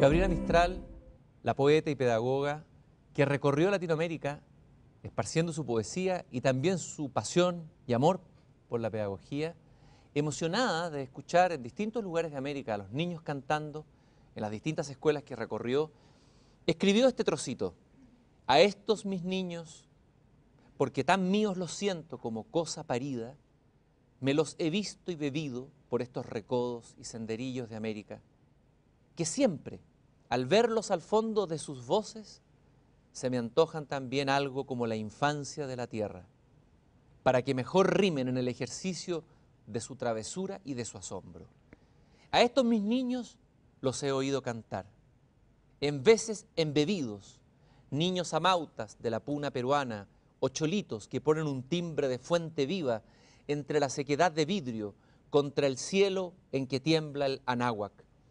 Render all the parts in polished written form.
Gabriela Mistral, la poeta y pedagoga que recorrió Latinoamérica esparciendo su poesía y también su pasión y amor por la pedagogía, emocionada de escuchar en distintos lugares de América a los niños cantando en las distintas escuelas que recorrió, escribió este trocito: a estos mis niños, porque tan míos los siento como cosa parida, me los he visto y bebido por estos recodos y senderillos de América, que siempre, al verlos al fondo de sus voces, se me antojan también algo como la infancia de la tierra, para que mejor rimen en el ejercicio de su travesura y de su asombro. A estos mis niños los he oído cantar, en veces embebidos, niños amautas de la puna peruana, o cholitos que ponen un timbre de fuente viva entre la sequedad de vidrio contra el cielo en que tiembla el anáhuac,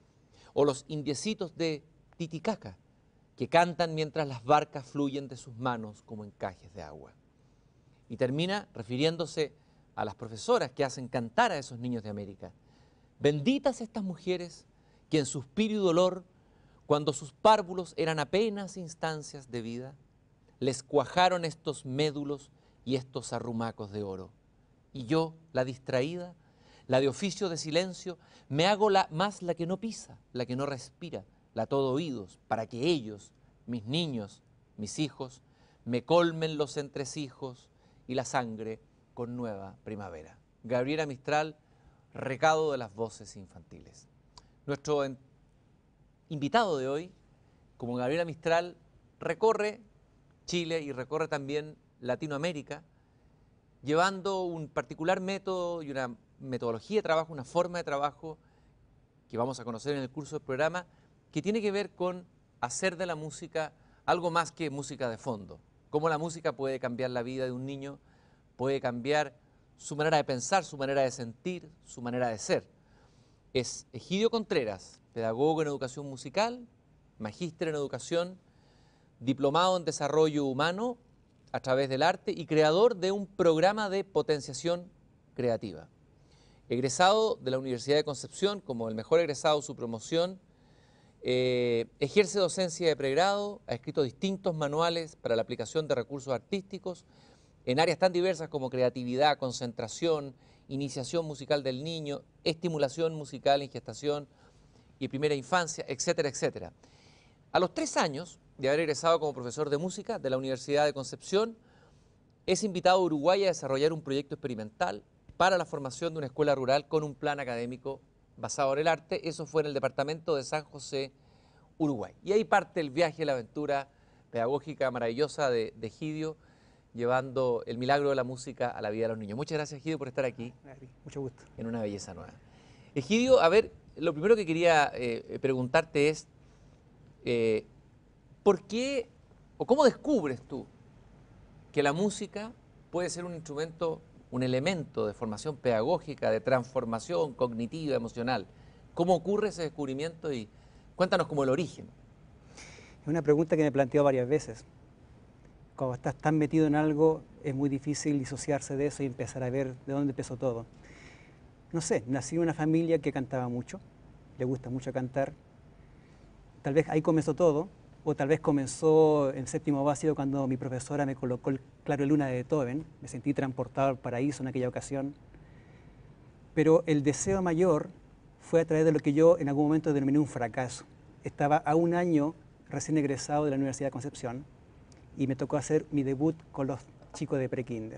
o los indiecitos de Titicaca, que cantan mientras las barcas fluyen de sus manos como encajes de agua. Y termina refiriéndose a las profesoras que hacen cantar a esos niños de América. Benditas estas mujeres que en suspiro y dolor, cuando sus párvulos eran apenas instancias de vida, les cuajaron estos médulos y estos arrumacos de oro. Y yo, la distraída, la de oficio de silencio, me hago más la que no pisa, la que no respira, la todo oídos, para que ellos, mis niños, mis hijos, me colmen los entresijos y la sangre con nueva primavera. Gabriela Mistral, recado de las voces infantiles. Nuestro invitado de hoy, como Gabriela Mistral, recorre Chile y recorre también Latinoamérica, llevando un particular método y una metodología de trabajo, una forma de trabajo que vamos a conocer en el curso del programa, que tiene que ver con hacer de la música algo más que música de fondo. Cómo la música puede cambiar la vida de un niño, puede cambiar su manera de pensar, su manera de sentir, su manera de ser. Es Egidio Contreras, pedagogo en educación musical, magíster en educación, diplomado en desarrollo humano a través del arte y creador de un programa de potenciación creativa. Egresado de la Universidad de Concepción, como el mejor egresado de su promoción, ejerce docencia de pregrado, ha escrito distintos manuales para la aplicación de recursos artísticos en áreas tan diversas como creatividad, concentración, iniciación musical del niño, estimulación musical en gestación y primera infancia, etcétera, etcétera. A los 3 años de haber egresado como profesor de música de la Universidad de Concepción, es invitado a Uruguay a desarrollar un proyecto experimental para la formación de una escuela rural con un plan académico basado en el arte. Eso fue en el departamento de San José, Uruguay. Y ahí parte el viaje, la aventura pedagógica maravillosa de Egidio, llevando el milagro de la música a la vida de los niños. Muchas gracias, Egidio, por estar aquí. Mucho gusto. En una belleza nueva. Egidio, a ver, lo primero que quería preguntarte es, ¿por qué o cómo descubres tú que la música puede ser un instrumento, un elemento de formación pedagógica, de transformación cognitiva, emocional? ¿Cómo ocurre ese descubrimiento? Y cuéntanos como el origen. Es una pregunta que me he planteado varias veces. Cuando estás tan metido en algo, es muy difícil disociarse de eso y empezar a ver de dónde empezó todo. No sé, nací en una familia que cantaba mucho, le gusta mucho cantar. Tal vez ahí comenzó todo, o tal vez comenzó en séptimo básico cuando mi profesora me colocó el Claro de Luna de Beethoven. Me sentí transportado al paraíso en aquella ocasión. Pero el deseo mayor fue a través de lo que yo en algún momento denominé un fracaso. Estaba a un año recién egresado de la Universidad de Concepción y me tocó hacer mi debut con los chicos de prekinder.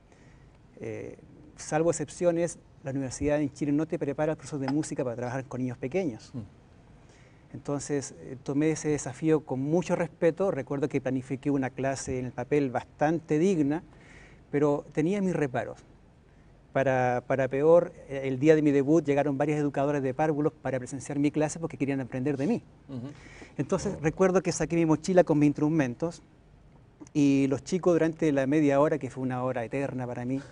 Salvo excepciones, la universidad en Chile no te prepara al profesor de música para trabajar con niños pequeños. Entonces tomé ese desafío con mucho respeto. Recuerdo que planifiqué una clase en el papel bastante digna, pero tenía mis reparos. Para peor, el día de mi debut llegaron varios educadores de párvulos para presenciar mi clase porque querían aprender de mí. Entonces recuerdo que saqué mi mochila con mis instrumentos y los chicos durante la media hora, que fue una hora eterna para mí,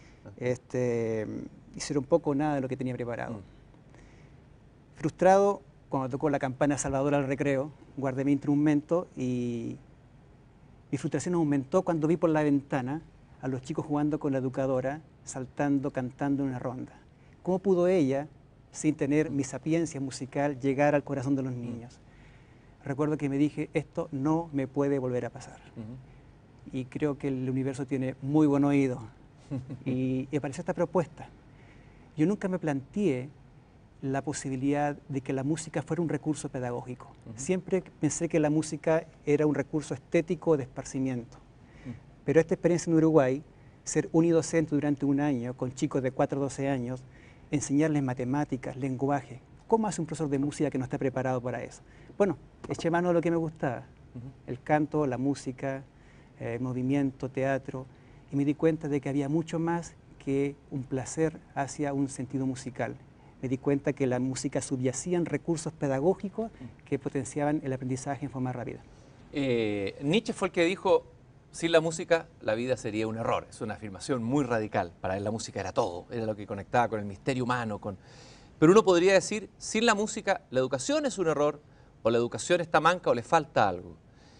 hicieron poco o nada de lo que tenía preparado. Frustrado, cuando tocó la campana salvadora al recreo, guardé mi instrumento y mi frustración aumentó cuando vi por la ventana a los chicos jugando con la educadora, saltando, cantando en una ronda. ¿Cómo pudo ella, sin tener mi sapiencia musical, llegar al corazón de los niños? recuerdo que me dije, esto no me puede volver a pasar. Y creo que el universo tiene muy buen oído. Y apareció esta propuesta. Yo nunca me planteé la posibilidad de que la música fuera un recurso pedagógico. Siempre pensé que la música era un recurso estético de esparcimiento. Pero esta experiencia en Uruguay, ser unidocente durante un año con chicos de 4 a 12 años, enseñarles matemáticas, lenguaje. ¿Cómo hace un profesor de música que no está preparado para eso? Bueno, eché mano de lo que me gustaba, el canto, la música, movimiento, teatro, y me di cuenta de que había mucho más que un placer hacia un sentido musical. Me di cuenta que la música subyacía en recursos pedagógicos que potenciaban el aprendizaje en forma rápida. Nietzsche fue el que dijo, sin la música la vida sería un error. Es una afirmación muy radical. Para él la música era todo, era lo que conectaba con el misterio humano. Pero uno podría decir, sin la música la educación es un error, o la educación está manca o le falta algo.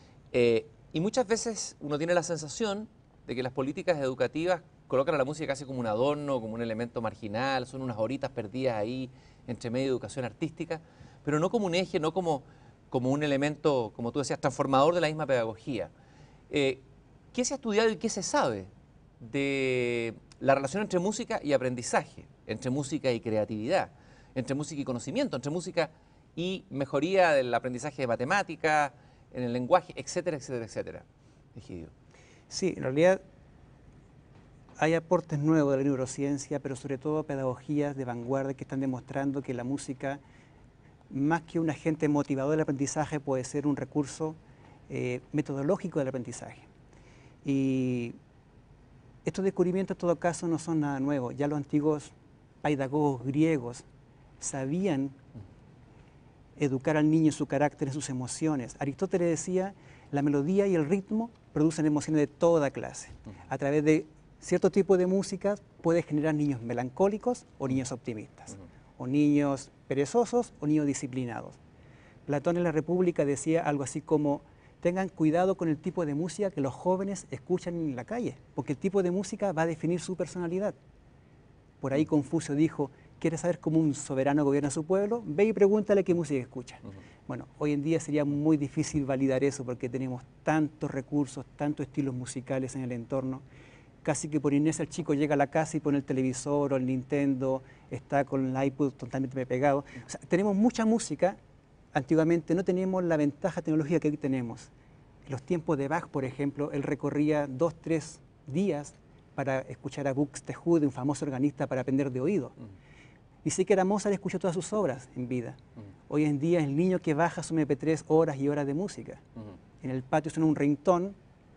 Y muchas veces uno tiene la sensación de que las políticas educativas colocan a la música casi como un adorno, como un elemento marginal, son unas horitas perdidas ahí entre medio de educación artística, pero no como un eje, no como un elemento, como tú decías, transformador de la misma pedagogía. ¿Qué se ha estudiado y qué se sabe de la relación entre música y aprendizaje, entre música y creatividad, entre música y conocimiento, entre música y mejoría del aprendizaje de matemática, en el lenguaje, etcétera, etcétera, etcétera? Egidio. Sí, en realidad hay aportes nuevos de la neurociencia, pero sobre todo pedagogías de vanguardia que están demostrando que la música, más que un agente motivador del aprendizaje, puede ser un recurso metodológico del aprendizaje. Y estos descubrimientos en todo caso no son nada nuevo. Ya los antiguos pedagogos griegos sabían educar al niño en su carácter, en sus emociones. Aristóteles decía, la melodía y el ritmo producen emociones de toda clase. A través de cierto tipo de música puede generar niños melancólicos o niños optimistas, o niños perezosos o niños disciplinados. Platón en la República decía algo así como, tengan cuidado con el tipo de música que los jóvenes escuchan en la calle, porque el tipo de música va a definir su personalidad. Por ahí Confucio dijo, ¿quieres saber cómo un soberano gobierna a su pueblo? Ve y pregúntale qué música escucha. Bueno, hoy en día sería muy difícil validar eso porque tenemos tantos recursos, tantos estilos musicales en el entorno. Casi que por inercia el chico llega a la casa y pone el televisor o el Nintendo, está con el iPod totalmente pegado. O sea, tenemos mucha música. Antiguamente no teníamos la ventaja tecnológica que hoy tenemos. En los tiempos de Bach, por ejemplo, él recorría 2 o 3 días para escuchar a Buxtehude, un famoso organista, para aprender de oído. Ni siquiera Mozart escuchó todas sus obras en vida. Hoy en día el niño que baja su MP3 horas y horas de música. En el patio suena un ringtone,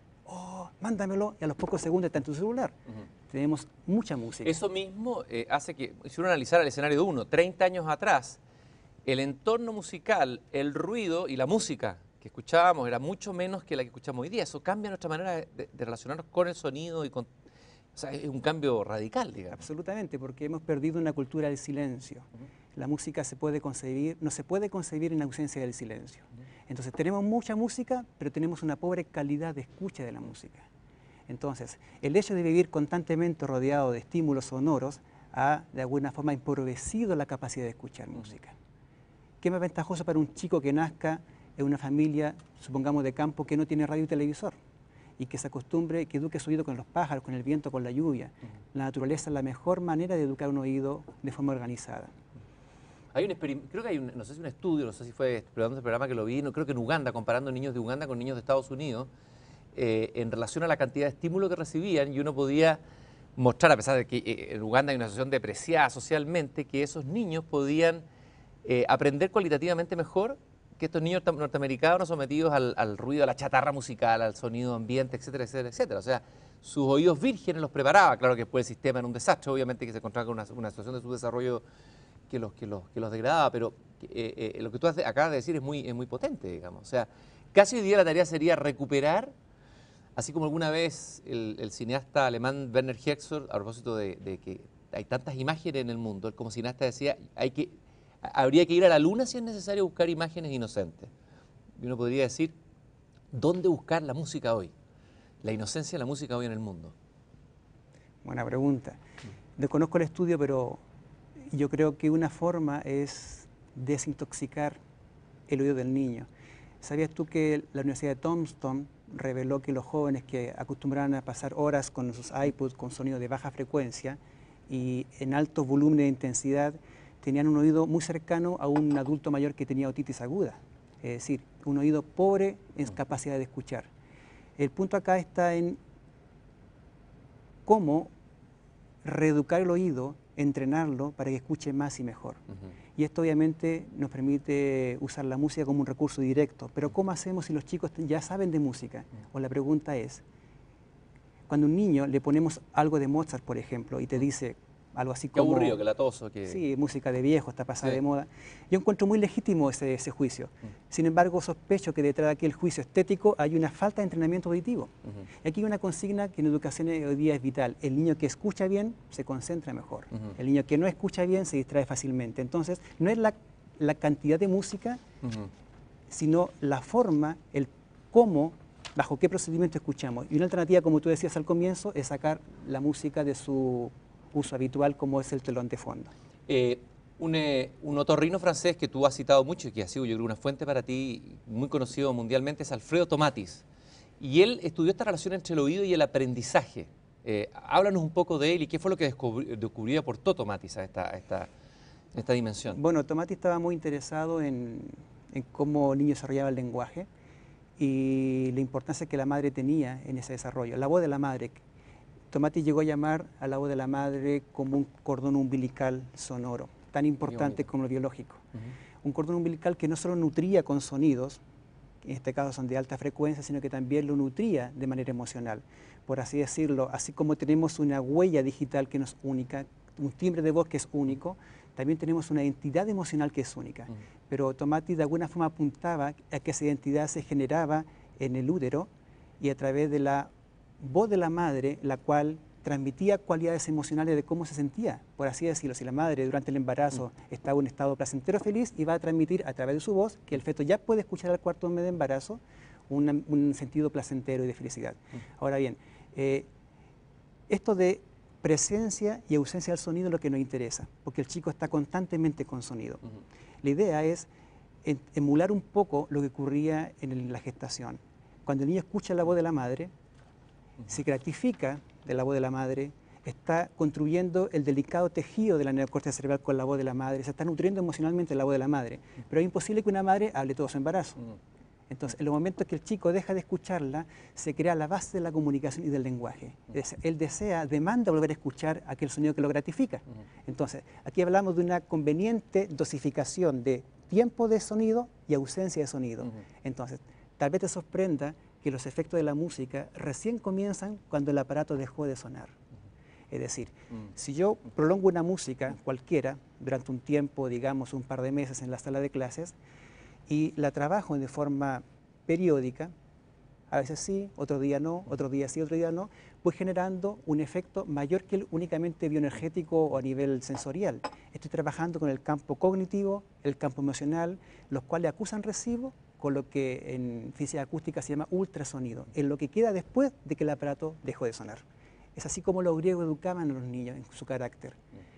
oh, mándamelo, y a los pocos segundos está en tu celular. Tenemos mucha música. Eso mismo hace que, si uno analizara el escenario de uno, 30 años atrás, el entorno musical, el ruido y la música que escuchábamos era mucho menos que la que escuchamos hoy día. Eso cambia nuestra manera de relacionarnos con el sonido y con... O sea, es un cambio radical, digamos. Absolutamente, porque hemos perdido una cultura del silencio. La música se puede concebir, no se puede concebir en ausencia del silencio. Entonces tenemos mucha música, pero tenemos una pobre calidad de escucha de la música. Entonces, el hecho de vivir constantemente rodeado de estímulos sonoros ha, de alguna forma, empobrecido la capacidad de escuchar música. ¿Qué más ventajoso para un chico que nazca en una familia, supongamos, de campo que no tiene radio y televisor? Y que se acostumbre, que eduque su oído con los pájaros, con el viento, con la lluvia. La naturaleza es la mejor manera de educar un oído de forma organizada. Hay un experimento, creo que hay no sé si un estudio, no sé si fue probando el programa que lo vi, no, creo que en Uganda, comparando niños de Uganda con niños de Estados Unidos, en relación a la cantidad de estímulo que recibían, y uno podía mostrar, a pesar de que en Uganda hay una situación depreciada socialmente, que esos niños podían aprender cualitativamente mejor que estos niños norteamericanos sometidos al ruido, a la chatarra musical, al sonido ambiente, etcétera, etcétera, etcétera. O sea, sus oídos vírgenes los preparaba. Claro que después el sistema era un desastre, obviamente que se encontraba con una situación de subdesarrollo que los degradaba, pero lo que tú acabas de decir es muy potente, digamos. O sea, casi hoy día la tarea sería recuperar, así como alguna vez el cineasta alemán Werner Herzog, a propósito de que hay tantas imágenes en el mundo, él como cineasta decía, habría que ir a la luna si es necesario buscar imágenes inocentes. Y uno podría decir, ¿dónde buscar la música hoy? La inocencia de la música hoy en el mundo. Buena pregunta. Desconozco el estudio, pero yo creo que una forma es desintoxicar el oído del niño. ¿Sabías tú que la Universidad de Thompson reveló que los jóvenes que acostumbraban a pasar horas con sus iPods con sonido de baja frecuencia y en altos volúmenes de intensidad tenían un oído muy cercano a un adulto mayor que tenía otitis aguda? Es decir, un oído pobre en capacidad de escuchar. El punto acá está en cómo reeducar el oído, entrenarlo para que escuche más y mejor. Y esto obviamente nos permite usar la música como un recurso directo. Pero ¿cómo hacemos si los chicos ya saben de música? O la pregunta es, cuando a un niño le ponemos algo de Mozart, por ejemplo, y te dice algo así Qué como... aburrido, que latoso. Que... Sí, música de viejo, está pasada Sí. de moda. Yo encuentro muy legítimo ese juicio. Sin embargo, sospecho que detrás de aquel juicio estético hay una falta de entrenamiento auditivo. Y aquí hay una consigna que en educación hoy día es vital. El niño que escucha bien se concentra mejor. El niño que no escucha bien se distrae fácilmente. Entonces, no es la cantidad de música, sino la forma, el cómo, bajo qué procedimiento escuchamos. Y una alternativa, como tú decías al comienzo, es sacar la música de su uso habitual, como es el telón de fondo. Un otorrino francés que tú has citado mucho y que ha sido, yo creo, una fuente para ti muy conocido mundialmente es Alfredo Tomatis. Y él estudió esta relación entre el oído y el aprendizaje. Háblanos un poco de él y qué fue lo que descubrió y aportó Tomatis a esta dimensión. Bueno, Tomatis estaba muy interesado en cómo el niño desarrollaba el lenguaje y la importancia que la madre tenía en ese desarrollo. La voz de la madre. Tomatis llegó a llamar a la voz de la madre como un cordón umbilical sonoro, tan importante como lo biológico. Un cordón umbilical que no solo nutría con sonidos, en este caso son de alta frecuencia, sino que también lo nutría de manera emocional. Por así decirlo, así como tenemos una huella digital que no es única, un timbre de voz que es único, también tenemos una identidad emocional que es única. Pero Tomatis de alguna forma apuntaba a que esa identidad se generaba en el útero y a través de la voz de la madre, la cual transmitía cualidades emocionales de cómo se sentía, por así decirlo. Si la madre durante el embarazo estaba en un estado placentero feliz, iba a transmitir a través de su voz que el feto ya puede escuchar al cuarto mes de embarazo un sentido placentero y de felicidad. Ahora bien, esto de presencia y ausencia del sonido es lo que nos interesa, porque el chico está constantemente con sonido. La idea es emular un poco lo que ocurría en la gestación. Cuando el niño escucha la voz de la madre, se gratifica de la voz de la madre, está construyendo el delicado tejido de la neocorteza cerebral con la voz de la madre, se está nutriendo emocionalmente de la voz de la madre, pero es imposible que una madre hable todo su embarazo. Entonces, en los momentos que el chico deja de escucharla, se crea la base de la comunicación y del lenguaje. Él demanda volver a escuchar aquel sonido que lo gratifica. Entonces, aquí hablamos de una conveniente dosificación de tiempo de sonido y ausencia de sonido. Entonces, tal vez te sorprenda que los efectos de la música recién comienzan cuando el aparato dejó de sonar. Es decir, si yo prolongo una música cualquiera durante un tiempo, digamos un par de meses en la sala de clases, y la trabajo de forma periódica, a veces sí, otro día no, otro día sí, otro día no, pues generando un efecto mayor que el únicamente bioenergético o a nivel sensorial. Estoy trabajando con el campo cognitivo, el campo emocional, los cuales acusan recibo con lo que en física acústica se llama ultrasonido, en lo que queda después de que el aparato dejó de sonar. Es así como los griegos educaban a los niños en su carácter.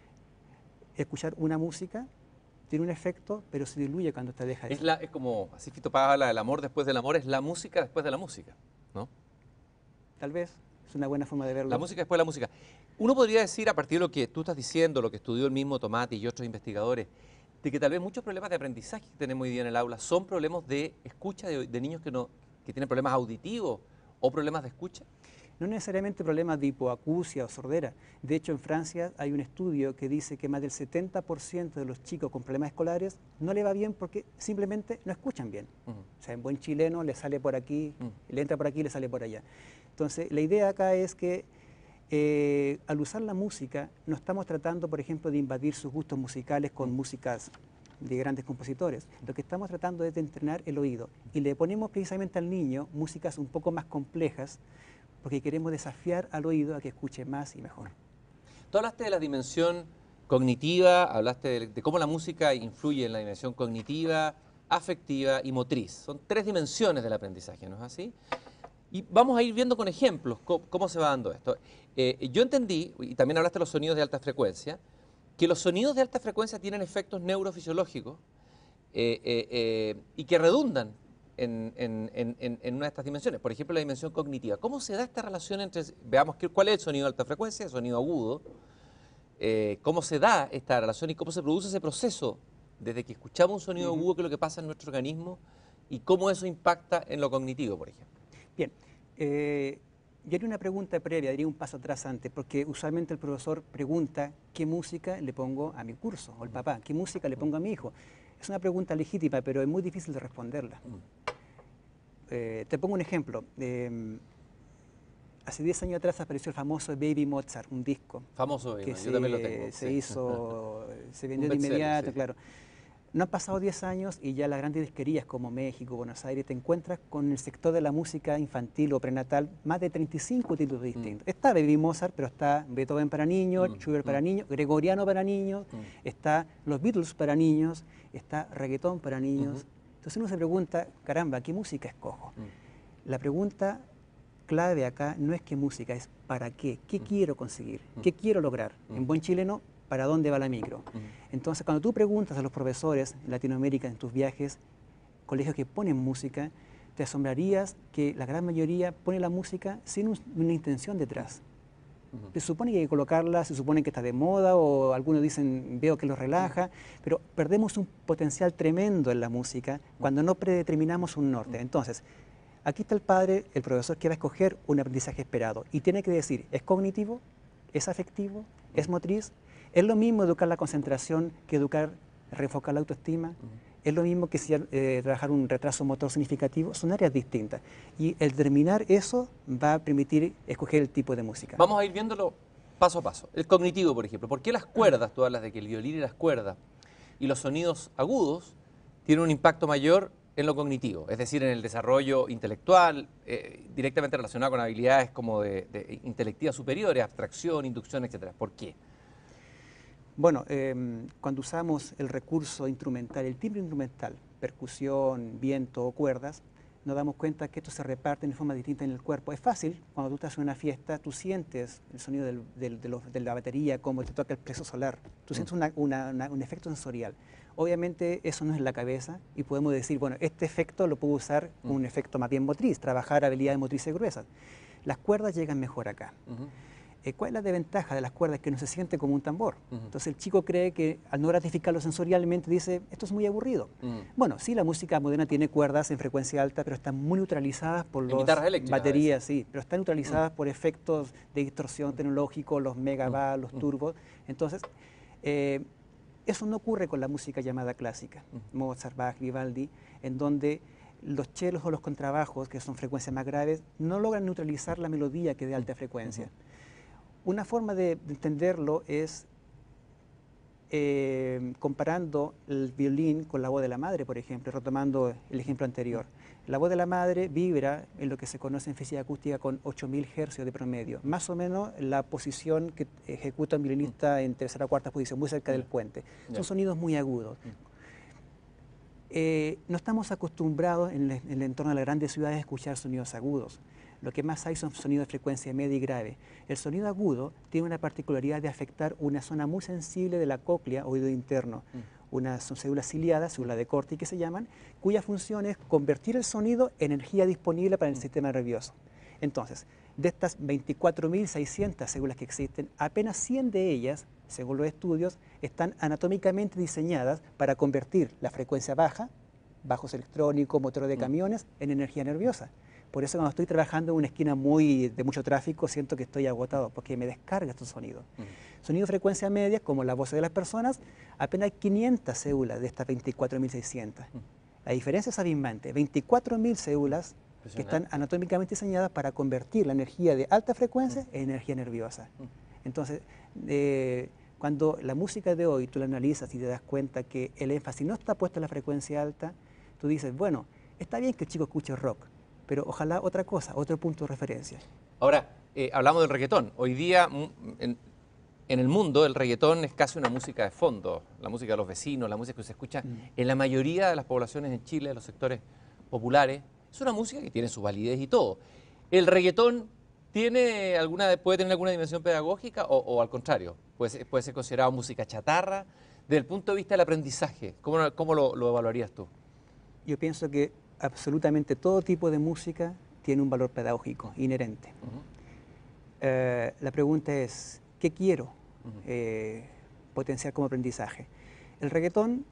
Escuchar una música tiene un efecto, pero se diluye cuando te deja de sonar. Es como, así Fito Páez habla del amor después del amor, es la música después de la música, ¿no? Tal vez, es una buena forma de verlo. La música después de la música. Uno podría decir, a partir de lo que tú estás diciendo, lo que estudió el mismo Tomatis y otros investigadores, de que tal vez muchos problemas de aprendizaje que tenemos hoy día en el aula son problemas de escucha de niños que tienen problemas auditivos o problemas de escucha. No necesariamente problemas de hipoacusia o sordera. De hecho, en Francia hay un estudio que dice que más del 70% de los chicos con problemas escolares no le va bien porque simplemente no escuchan bien. O sea, en buen chileno le sale por aquí, le entra por aquí y le sale por allá. Entonces, la idea acá es que al usar la música, no estamos tratando, por ejemplo, de invadir sus gustos musicales con músicas de grandes compositores. Lo que estamos tratando es de entrenar el oído. Y le ponemos precisamente al niño músicas un poco más complejas, porque queremos desafiar al oído a que escuche más y mejor. Tú hablaste de la dimensión cognitiva, hablaste de cómo la música influye en la dimensión cognitiva, afectiva y motriz. Son 3 dimensiones del aprendizaje, ¿no es así? Y vamos a ir viendo con ejemplos cómo se va dando esto. Yo entendí, y también hablaste de los sonidos de alta frecuencia, que los sonidos de alta frecuencia tienen efectos neurofisiológicos y que redundan en una de estas dimensiones. Por ejemplo, la dimensión cognitiva. ¿Cómo se da esta relación entre, veamos cuál es el sonido de alta frecuencia, el sonido agudo, cómo se da esta relación y cómo se produce ese proceso desde que escuchamos un sonido agudo, que es lo que pasa en nuestro organismo, y cómo eso impacta en lo cognitivo, por ejemplo? Bien, yo haría una pregunta previa, daría un paso atrás antes, porque usualmente el profesor pregunta qué música le pongo a mi curso, o el papá, qué música le pongo a mi hijo. Es una pregunta legítima, pero es muy difícil de responderla. Te pongo un ejemplo. Hace 10 años atrás apareció el famoso Baby Mozart, un disco. Famoso, que yo también lo tengo. Se Sí. hizo, se vendió Un de bestseller, inmediato, sí. claro. No han pasado 10 años y ya las grandes disquerías como México, Buenos Aires, te encuentras con el sector de la música infantil o prenatal más de 35 títulos distintos. Está Baby Mozart, pero está Beethoven para niños, Schubert para niños, Gregoriano para niños, está los Beatles para niños, está reggaetón para niños. Entonces uno se pregunta, caramba, ¿qué música escojo? La pregunta clave acá no es qué música, es para qué, qué quiero conseguir, qué quiero lograr. En buen chileno, ¿para dónde va la micro? Entonces, cuando tú preguntas a los profesores en Latinoamérica, en tus viajes, colegios que ponen música, te asombrarías que la gran mayoría pone la música sin una intención detrás. Se supone que hay que colocarla, se supone que está de moda, o algunos dicen, veo que lo relaja, pero perdemos un potencial tremendo en la música cuando no predeterminamos un norte. Entonces, aquí está el padre, el profesor que va a escoger un aprendizaje esperado y tiene que decir, ¿es cognitivo? ¿Es afectivo? ¿Es motriz? ¿Es lo mismo educar la concentración que educar, reenfocar la autoestima? ¿Es lo mismo que trabajar un retraso motor significativo? Son áreas distintas. Y el determinar eso va a permitir escoger el tipo de música. Vamos a ir viéndolo paso a paso. El cognitivo, por ejemplo. ¿Por qué las cuerdas, tú hablas de que el violín y las cuerdas y los sonidos agudos tienen un impacto mayor en lo cognitivo? Es decir, en el desarrollo intelectual, directamente relacionado con habilidades como de intelectivas superiores, abstracción, inducción, etc. ¿Por qué? Bueno, cuando usamos el recurso instrumental, el timbre instrumental, percusión, viento o cuerdas, nos damos cuenta que esto se reparte de forma distinta en el cuerpo. Es fácil, cuando tú estás en una fiesta, tú sientes el sonido de la batería, como te toca el plexo solar, tú sientes un efecto sensorial. Obviamente eso no es en la cabeza y podemos decir, bueno, este efecto lo puedo usar como un efecto más bien motriz, trabajar habilidades motrices gruesas. Las cuerdas llegan mejor acá. ¿Cuál es la desventaja de las cuerdas? Que no se siente como un tambor. Entonces el chico cree que al no gratificarlo sensorialmente dice, esto es muy aburrido. Bueno, sí, la música moderna tiene cuerdas en frecuencia alta, pero están muy neutralizadas por las baterías, sí, pero están neutralizadas por efectos de distorsión tecnológico, los megabass, los turbos. Entonces, eso no ocurre con la música llamada clásica, Mozart, Bach, Vivaldi, en donde los chelos o los contrabajos, que son frecuencias más graves, no logran neutralizar la melodía que es de alta frecuencia. Una forma de entenderlo es comparando el violín con la voz de la madre, por ejemplo, retomando el ejemplo anterior. La voz de la madre vibra en lo que se conoce en física acústica con 8000 hercios de promedio, más o menos la posición que ejecuta un violinista en tercera o cuarta posición, muy cerca del puente. Son sonidos muy agudos. No estamos acostumbrados en el entorno de las grandes ciudades a escuchar sonidos agudos. Lo que más hay son sonidos de frecuencia media y grave. El sonido agudo tiene una particularidad de afectar una zona muy sensible de la cóclea, oído interno. Son células ciliadas, células de Corti que se llaman, cuya función es convertir el sonido en energía disponible para el sistema nervioso. Entonces, de estas 24.600 células que existen, apenas 100 de ellas, según los estudios, están anatómicamente diseñadas para convertir la frecuencia baja, bajos electrónicos, motores de camiones, en energía nerviosa. Por eso cuando estoy trabajando en una esquina de mucho tráfico, siento que estoy agotado, porque me descarga estos sonidos. Sonido de frecuencia media, como la voz de las personas, apenas hay 500 células de estas 24.600. La diferencia es abismante, 24.000 células que están anatómicamente diseñadas para convertir la energía de alta frecuencia en energía nerviosa. Entonces, cuando la música de hoy tú la analizas y te das cuenta que el énfasis no está puesto en la frecuencia alta, tú dices, bueno, está bien que el chico escuche rock, pero ojalá otra cosa, otro punto de referencia. Ahora, hablamos del reggaetón. Hoy día en el mundo el reggaetón es casi una música de fondo, la música de los vecinos, la música que se escucha en la mayoría de las poblaciones en Chile, de los sectores populares. Es una música que tiene su validez y todo. ¿El reggaetón puede tener alguna dimensión pedagógica o al contrario? ¿Puede ser considerado música chatarra? Desde el punto de vista del aprendizaje, ¿cómo lo evaluarías tú? Yo pienso que absolutamente todo tipo de música tiene un valor pedagógico inherente. La pregunta es, ¿qué quiero potenciar como aprendizaje? El reggaetón,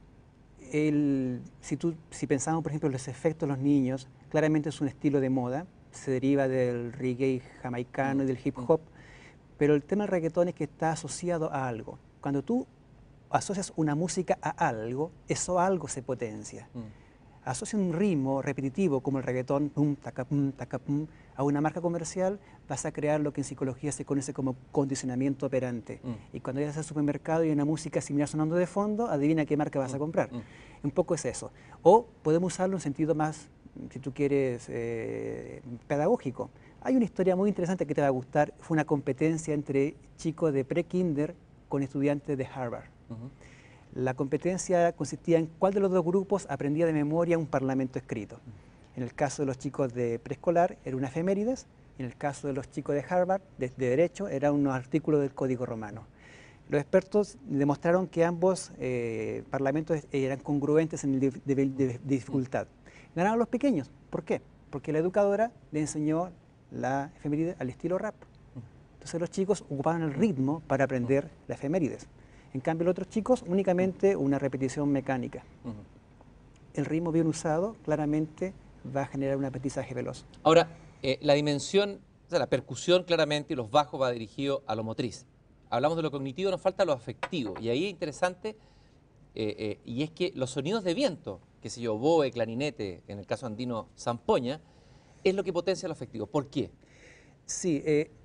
si pensamos, por ejemplo, en los efectos de los niños, claramente es un estilo de moda, se deriva del reggae jamaicano y del hip hop, pero el tema del reggaetón es que está asociado a algo. Cuando tú asocias una música a algo, eso algo se potencia. Asocia un ritmo repetitivo como el reggaetón, pum, taca, pum, a una marca comercial, vas a crear lo que en psicología se conoce como condicionamiento operante. Y cuando llegas al supermercado y hay una música similar sonando de fondo, adivina qué marca vas a comprar. Un poco es eso. O podemos usarlo en sentido más, si tú quieres, pedagógico. Hay una historia muy interesante que te va a gustar. Fue una competencia entre chicos de pre-kinder con estudiantes de Harvard. La competencia consistía en cuál de los dos grupos aprendía de memoria un parlamento escrito. En el caso de los chicos de preescolar era una efemérides, y en el caso de los chicos de Harvard, de Derecho, era unos artículos del Código Romano. Los expertos demostraron que ambos parlamentos eran congruentes en el de dificultad. Ganaron los pequeños. ¿Por qué? Porque la educadora le enseñó la efeméride al estilo rap. Entonces los chicos ocupaban el ritmo para aprender la efemérides. En cambio, los otros chicos únicamente una repetición mecánica. El ritmo bien usado claramente va a generar un aprendizaje veloz. Ahora, la dimensión, o sea, la percusión claramente y los bajos va dirigido a lo motriz. Hablamos de lo cognitivo, nos falta lo afectivo. Y ahí es interesante, y es que los sonidos de viento, qué sé yo, oboe, clarinete, en el caso andino, zampoña, es lo que potencia lo afectivo. ¿Por qué? Sí,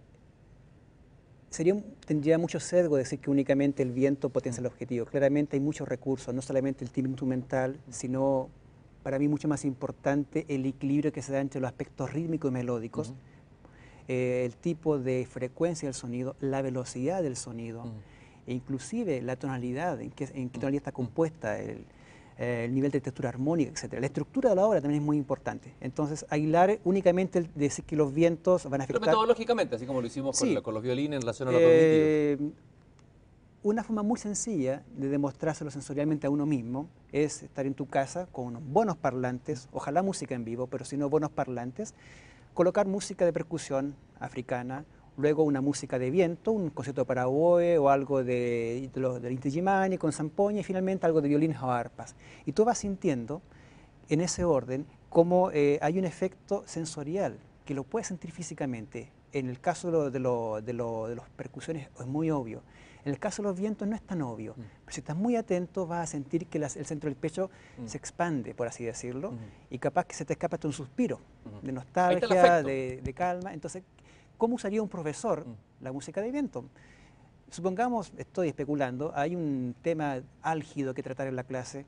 tendría mucho sesgo decir que únicamente el viento potencia el objetivo. Claramente hay muchos recursos, no solamente el timbre instrumental, sino, para mí mucho más importante, el equilibrio que se da entre los aspectos rítmicos y melódicos, el tipo de frecuencia del sonido, la velocidad del sonido, e inclusive la tonalidad, en qué tonalidad está compuesta, el nivel de textura armónica, etc. La estructura de la obra también es muy importante. Entonces, aislar únicamente el decir que los vientos van a afectar... Pero metodológicamente, así como lo hicimos sí, con los violines en relación a lo cognitivo. Una forma muy sencilla de demostrárselo sensorialmente a uno mismo es estar en tu casa con unos buenos parlantes, ojalá música en vivo, pero si no buenos parlantes, colocar música de percusión africana, luego una música de viento, un concierto para oboe o algo del Inti Illimani con zampoña y finalmente algo de violines o arpas. Y tú vas sintiendo en ese orden cómo hay un efecto sensorial que lo puedes sentir físicamente. En el caso de las percusiones es muy obvio. En el caso de los vientos no es tan obvio, pero si estás muy atento vas a sentir que el centro del pecho se expande, por así decirlo, y capaz que se te escapa hasta un suspiro de nostalgia, de calma. Entonces, ¿cómo usaría un profesor la música de viento? Supongamos, estoy especulando, hay un tema álgido que tratar en la clase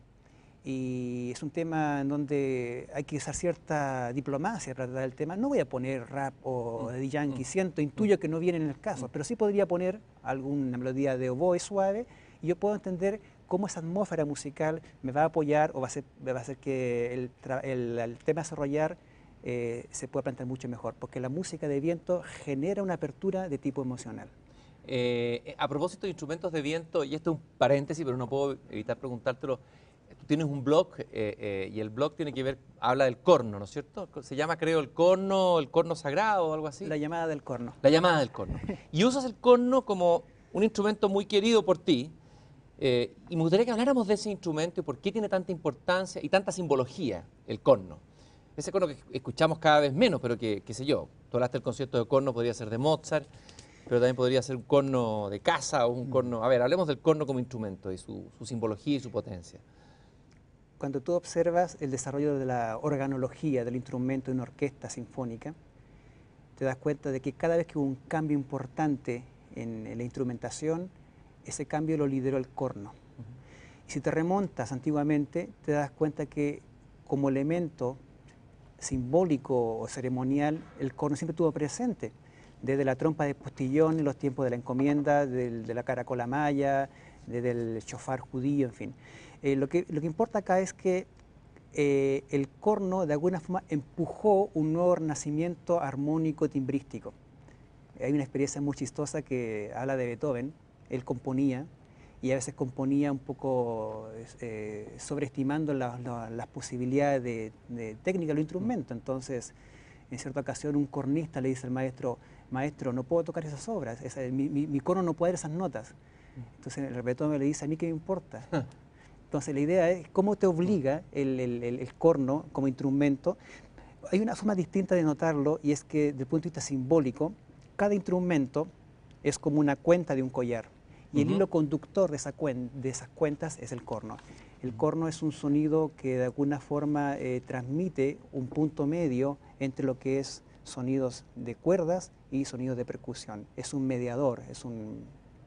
y es un tema en donde hay que usar cierta diplomacia para tratar el tema. No voy a poner rap o de Yankee, intuyo que no viene en el caso, pero sí podría poner alguna melodía de oboe suave y yo puedo entender cómo esa atmósfera musical me va a apoyar o va a hacer que el tema a desarrollar se pueda plantear mucho mejor, porque la música de viento genera una apertura de tipo emocional. A propósito de instrumentos de viento, y esto es un paréntesis, pero no puedo evitar preguntártelo, tú tienes un blog y el blog tiene que ver, habla del corno, ¿no es cierto? Se llama, creo, el corno sagrado o algo así. La llamada del corno. La llamada del corno. Y usas el corno como un instrumento muy querido por ti, y me gustaría que habláramos de ese instrumento y por qué tiene tanta importancia y tanta simbología, el corno. Ese corno que escuchamos cada vez menos, pero que, qué sé yo, tú hablaste del concierto de corno, podría ser de Mozart, pero también podría ser un corno de casa o un corno... A ver, hablemos del corno como instrumento y su simbología y su potencia. Cuando tú observas el desarrollo de la organología del instrumento en una orquesta sinfónica, te das cuenta de que cada vez que hubo un cambio importante en la instrumentación, ese cambio lo lideró el corno. Y si te remontas antiguamente, te das cuenta que como elemento simbólico o ceremonial, el corno siempre estuvo presente, desde la trompa de postillón en los tiempos de la encomienda, de la caracola maya, desde el shofar judío, en fin. Lo que importa acá es que el corno de alguna forma empujó un nuevo renacimiento armónico timbrístico. Hay una experiencia muy chistosa que habla de Beethoven, él componía y a veces componía un poco sobreestimando las posibilidades de técnica de los instrumentos. Entonces, en cierta ocasión un cornista le dice al maestro, maestro, no puedo tocar esas obras, mi corno no puede dar esas notas. Entonces el repertorio me le dice, a mí qué me importa. Entonces la idea es cómo te obliga el corno como instrumento. Hay una forma distinta de notarlo, y es que desde el punto de vista simbólico, cada instrumento es como una cuenta de un collar. Y el hilo conductor de esas cuentas es el corno. El corno es un sonido que de alguna forma transmite un punto medio entre lo que es sonidos de cuerdas y sonidos de percusión. Es un mediador, es un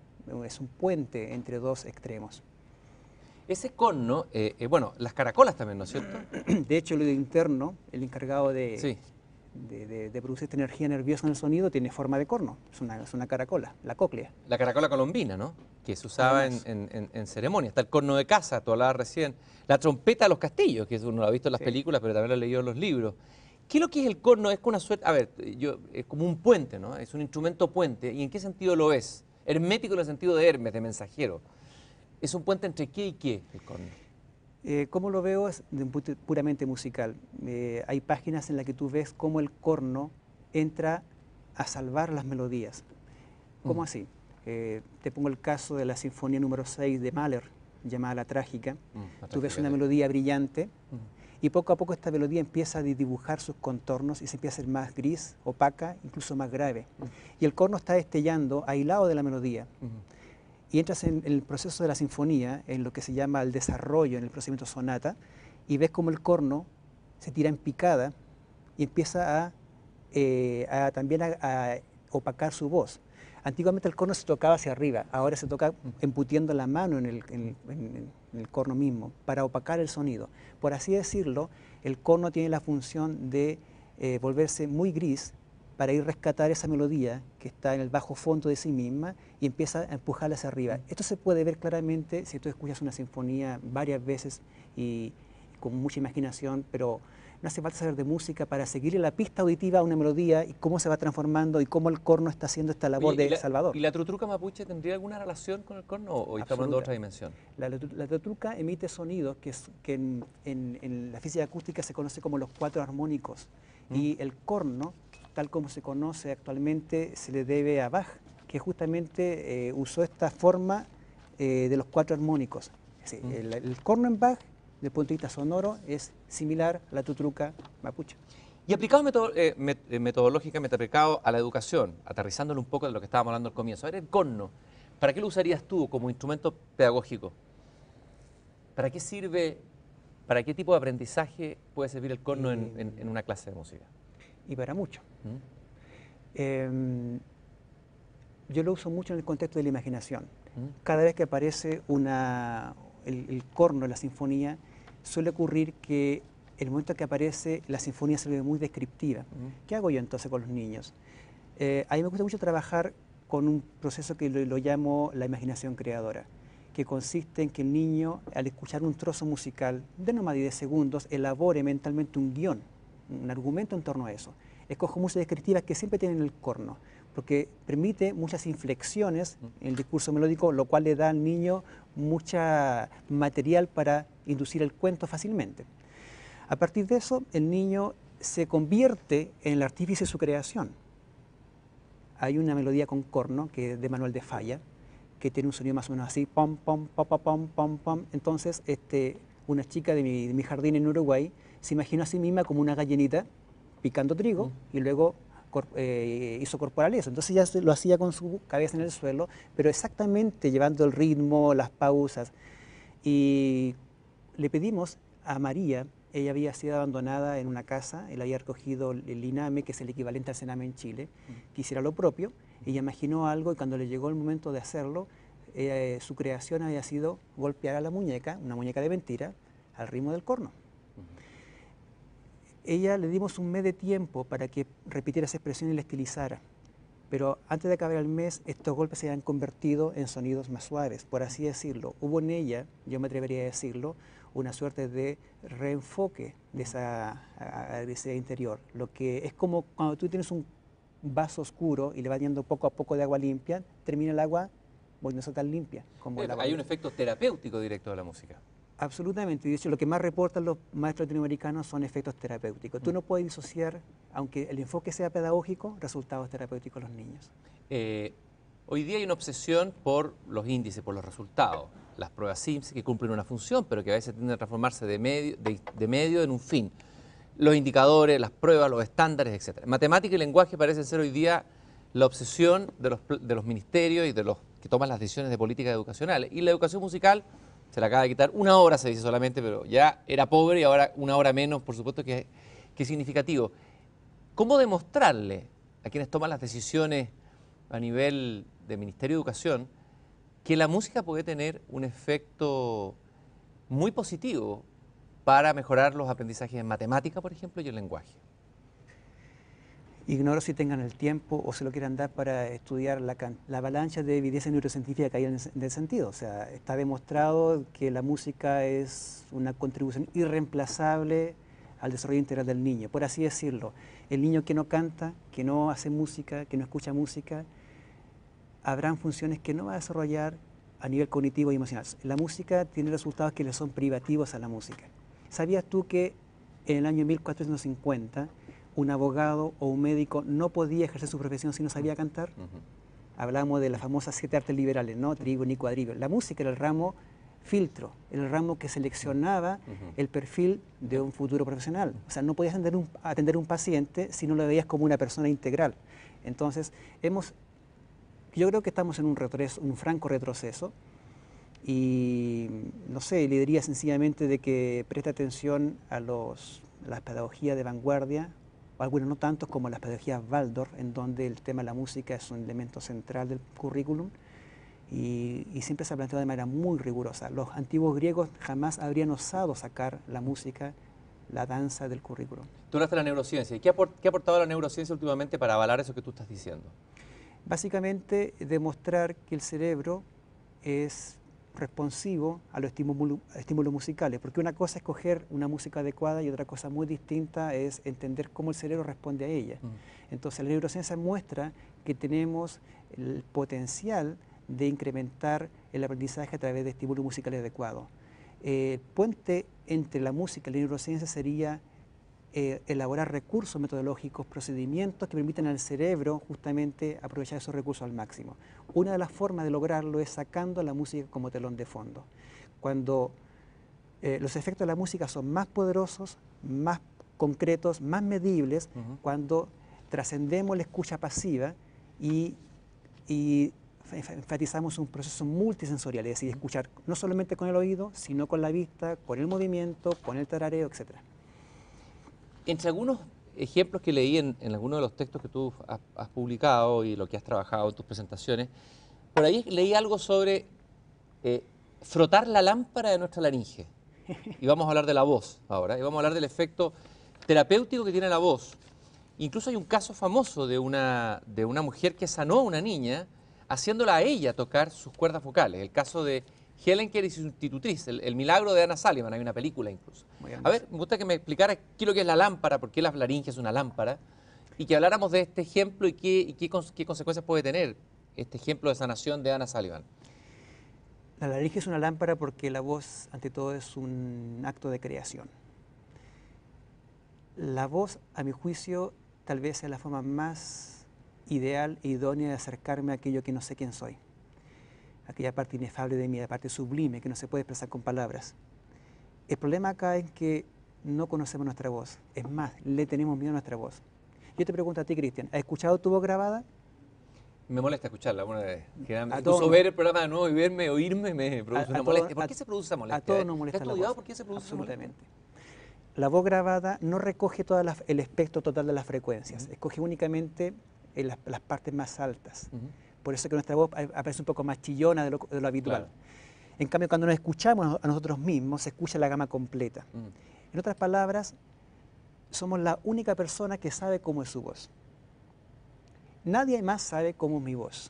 puente entre dos extremos. Ese corno, bueno, las caracolas también, ¿no es cierto? De hecho, el oído interno, el encargado Sí. de producir esta energía nerviosa en el sonido, tiene forma de corno. Es una caracola, la cóclea. La caracola colombina, ¿no? Que se usaba en ceremonias. Está el corno de caza, tú hablabas recién. La trompeta de los castillos, que uno lo ha visto en las películas, pero también lo ha leído en los libros. ¿Qué es lo que es el corno? Es una suerte, a ver, es como un puente, ¿no? Es un instrumento puente. ¿Y en qué sentido lo es? Hermético en el sentido de Hermes, de mensajero. ¿Es un puente entre qué y qué, el corno? ¿Cómo lo veo? Es de un punto puramente musical. Hay páginas en las que tú ves cómo el corno entra a salvar las melodías. ¿Cómo así? Te pongo el caso de la Sinfonía número 6 de Mahler, llamada La Trágica. Tú ves una melodía brillante y poco a poco esta melodía empieza a dibujar sus contornos y se empieza a hacer más gris, opaca, incluso más grave. Y el corno está destellando aislado de la melodía. Y entras en el proceso de la sinfonía, en lo que se llama el desarrollo, en el procedimiento sonata, y ves como el corno se tira en picada y empieza también a opacar su voz. Antiguamente el corno se tocaba hacia arriba, ahora se toca embutiendo la mano en el corno mismo para opacar el sonido. Por así decirlo, el corno tiene la función de volverse muy gris para ir a rescatar esa melodía que está en el bajo fondo de sí misma y empieza a empujarla hacia arriba. Esto se puede ver claramente si tú escuchas una sinfonía varias veces y con mucha imaginación, pero no hace falta saber de música para seguirle la pista auditiva a una melodía y cómo se va transformando y cómo el corno está haciendo esta labor de salvador. ¿Y la trutruca mapuche tendría alguna relación con el corno o estamos hablando de otra dimensión? La trutruca emite sonidos que en la física acústica se conoce como los cuatro armónicos y el corno, tal como se conoce actualmente, se le debe a Bach, que justamente usó esta forma de los cuatro armónicos. Sí, el corno en Bach, desde el punto de vista sonoro, es similar a la trutruca mapuche. Y aplicado metodológicamente aplicado a la educación, aterrizándolo un poco de lo que estábamos hablando al comienzo. A ver, el corno, ¿para qué lo usarías tú como instrumento pedagógico? ¿Para qué sirve, para qué tipo de aprendizaje puede servir el corno en una clase de música? Y para mucho. Yo lo uso mucho en el contexto de la imaginación. Cada vez que aparece el corno en la sinfonía, suele ocurrir que el momento que aparece la sinfonía se ve muy descriptiva. ¿Qué hago yo entonces con los niños? A mí me gusta mucho trabajar con un proceso que lo llamo la imaginación creadora, que consiste en que el niño, al escuchar un trozo musical de no más de 10 segundos, elabore mentalmente un guión, un argumento en torno a eso. Escojo músicas descriptivas que siempre tienen el corno, porque permite muchas inflexiones en el discurso melódico, lo cual le da al niño mucha material para inducir el cuento fácilmente. A partir de eso, el niño se convierte en el artífice de su creación. Hay una melodía con corno, que es de Manuel de Falla, que tiene un sonido más o menos así, pom, pom, pom, pom, pom, pom, pom. Entonces, una chica de mi jardín en Uruguay se imaginó a sí misma como una gallinita picando trigo y luego hizo corporal eso. Entonces ya lo hacía con su cabeza en el suelo, pero exactamente llevando el ritmo, las pausas. Y le pedimos a María, ella había sido abandonada en una casa, él había recogido el INAME, que es el equivalente al CENAME en Chile, que hiciera lo propio. Ella imaginó algo y cuando le llegó el momento de hacerlo, su creación había sido golpear a la muñeca, una muñeca de mentira, al ritmo del corno. Ella le dimos un mes de tiempo para que repitiera esa expresión y la estilizara, pero antes de acabar el mes estos golpes se habían convertido en sonidos más suaves, por así decirlo. Hubo en ella, yo me atrevería a decirlo, una suerte de reenfoque de esa agresividad interior, lo que es como cuando tú tienes un vaso oscuro y le vas yendo poco a poco de agua limpia, termina el agua porque no son tan limpias como el agua. Hay un efecto terapéutico directo de la música. Absolutamente. De hecho, lo que más reportan los maestros latinoamericanos son efectos terapéuticos. Tú no puedes disociar, aunque el enfoque sea pedagógico, resultados terapéuticos en los niños. Hoy día hay una obsesión por los índices, por los resultados. Las pruebas SIMS que cumplen una función, pero que a veces tienden a transformarse de medio en un fin. Los indicadores, las pruebas, los estándares, etc. Matemática y lenguaje parecen ser hoy día la obsesión de los ministerios y de los que toman las decisiones de política educacional. Y la educación musical se la acaba de quitar una hora, se dice solamente, pero ya era pobre y ahora una hora menos, por supuesto que es significativo. ¿Cómo demostrarle a quienes toman las decisiones a nivel de Ministerio de Educación que la música puede tener un efecto muy positivo para mejorar los aprendizajes en matemática, por ejemplo, y en lenguaje? Ignoro si tengan el tiempo o se lo quieran dar para estudiar la avalancha de evidencia neurocientífica que hay en el sentido. O sea, está demostrado que la música es una contribución irreemplazable al desarrollo integral del niño, por así decirlo. El niño que no canta, que no hace música, que no escucha música, habrán funciones que no va a desarrollar a nivel cognitivo y emocional. La música tiene resultados que le son privativos a la música. ¿Sabías tú que en el año 1450 un abogado o un médico no podía ejercer su profesión si no sabía cantar? Hablamos de las famosas 7 artes liberales, no trigo ni cuadribio. La música era el ramo filtro, era el ramo que seleccionaba el perfil de un futuro profesional. O sea, no podías atender un paciente si no lo veías como una persona integral. Entonces, yo creo que estamos en un franco retroceso y, no sé, le diría sencillamente de que preste atención a las pedagogías de vanguardia, o algunos no tantos como las pedagogías Waldorf, en donde el tema de la música es un elemento central del currículum y siempre se ha planteado de manera muy rigurosa. Los antiguos griegos jamás habrían osado sacar la música, la danza del currículum. Tú hablaste de la neurociencia. ¿Y qué ha aportado la neurociencia últimamente para avalar eso que tú estás diciendo? Básicamente, demostrar que el cerebro es responsivo a los estímulos musicales, porque una cosa es escoger una música adecuada y otra cosa muy distinta es entender cómo el cerebro responde a ella. Entonces, la neurociencia muestra que tenemos el potencial de incrementar el aprendizaje a través de estímulos musicales adecuados. El puente entre la música y la neurociencia sería elaborar recursos metodológicos, procedimientos que permitan al cerebro justamente aprovechar esos recursos al máximo. Una de las formas de lograrlo es sacando la música como telón de fondo. Cuando los efectos de la música son más poderosos, más concretos, más medibles, cuando trascendemos la escucha pasiva y enfatizamos un proceso multisensorial, es decir, escuchar no solamente con el oído, sino con la vista, con el movimiento, con el tarareo, etc. Entre algunos ejemplos que leí en algunos de los textos que tú has publicado y lo que has trabajado en tus presentaciones, por ahí leí algo sobre frotar la lámpara de nuestra laringe. Y vamos a hablar de la voz ahora, y vamos a hablar del efecto terapéutico que tiene la voz. Incluso hay un caso famoso de una mujer que sanó a una niña haciéndola a ella tocar sus cuerdas vocales. El caso de Helen Keller y su institutriz, el milagro de Anna Sullivan, hay una película incluso. A ver, me gusta que me explicara qué es lo que es la lámpara, por qué la laringe es una lámpara, y que habláramos de este ejemplo y qué consecuencias puede tener este ejemplo de sanación de Anna Sullivan. La laringe es una lámpara porque la voz, ante todo, es un acto de creación. La voz, a mi juicio, tal vez sea la forma más ideal e idónea de acercarme a aquello que no sé quién soy. Aquella parte inefable de mí, la parte sublime que no se puede expresar con palabras. El problema acá es que no conocemos nuestra voz. Es más, le tenemos miedo a nuestra voz. Yo te pregunto a ti, Cristian, ¿has escuchado tu voz grabada? Me molesta escucharla. Incluso ver el programa de nuevo y oírme me produce una molestia. ¿Por qué se produce esa molestia? A todos nos molesta la voz. ¿Por qué se produce absolutamente? La voz grabada no recoge todo el espectro total de las frecuencias. Escoge únicamente las partes más altas. Por eso es que nuestra voz aparece un poco más chillona de lo habitual. Claro. En cambio, cuando nos escuchamos a nosotros mismos, se escucha la gama completa. En otras palabras, somos la única persona que sabe cómo es su voz. Nadie más sabe cómo es mi voz.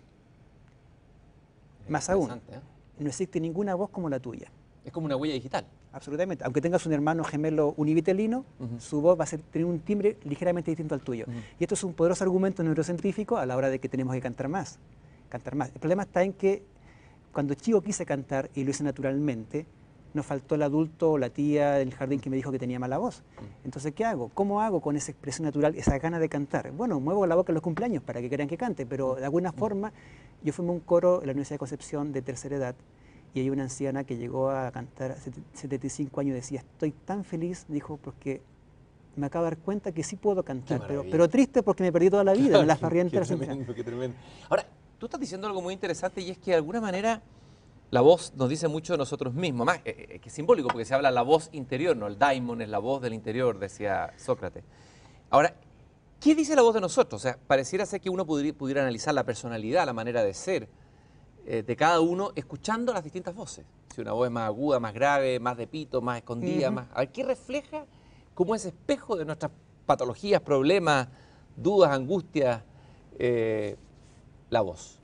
Más aún, no existe ninguna voz como la tuya. Es como una huella digital. Absolutamente. Aunque tengas un hermano gemelo univitelino, su voz va a tener un timbre ligeramente distinto al tuyo. Y esto es un poderoso argumento neurocientífico a la hora de que tenemos que cantar más. El problema está en que cuando chico quise cantar y lo hice naturalmente, nos faltó el adulto o la tía del jardín que me dijo que tenía mala voz. Entonces, ¿qué hago? ¿Cómo hago con esa expresión natural, esa gana de cantar? Bueno, muevo la boca en los cumpleaños para que crean que cante, pero de alguna forma yo formé un coro en la Universidad de Concepción de tercera edad y hay una anciana que llegó a cantar a 75 años y decía, estoy tan feliz, dijo, porque me acabo de dar cuenta que sí puedo cantar, pero triste porque me perdí toda la vida, Claro, me las farría enteras. qué tremendo. Ahora, tú estás diciendo algo muy interesante y es que de alguna manera la voz nos dice mucho de nosotros mismos, más que es simbólico porque se habla la voz interior, ¿no? El daimon es la voz del interior, decía Sócrates. Ahora, ¿qué dice la voz de nosotros? O sea, pareciera ser que uno pudiera analizar la personalidad, la manera de ser de cada uno escuchando las distintas voces. Si una voz es más aguda, más grave, más de pito, más escondida, más... A ver, ¿qué refleja como ese espejo de nuestras patologías, problemas, dudas, angustias, la voz?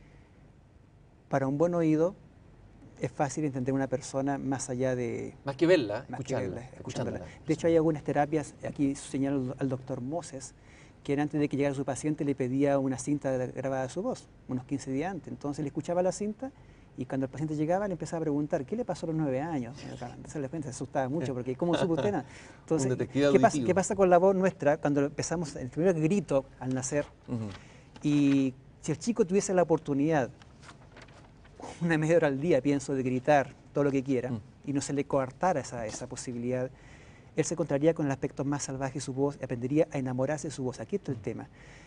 Para un buen oído es fácil entender una persona más allá de... Más que verla, más escucharla, que escuchándola. De hecho, hay algunas terapias, aquí señala al doctor Moses, que antes de que llegara su paciente le pedía una cinta grabada de su voz, unos 15 días antes. Entonces le escuchaba la cinta y cuando el paciente llegaba le empezaba a preguntar, ¿qué le pasó a los 9 años? Entonces de repente se asustaba mucho porque ¿cómo supo usted nada? Entonces, ¿qué pasa con la voz nuestra cuando empezamos el primer grito al nacer? Y si el chico tuviese la oportunidad, una media hora al día, pienso, de gritar todo lo que quiera y no se le coartara esa posibilidad, él se encontraría con el aspecto más salvaje de su voz y aprendería a enamorarse de su voz. Aquí está el tema.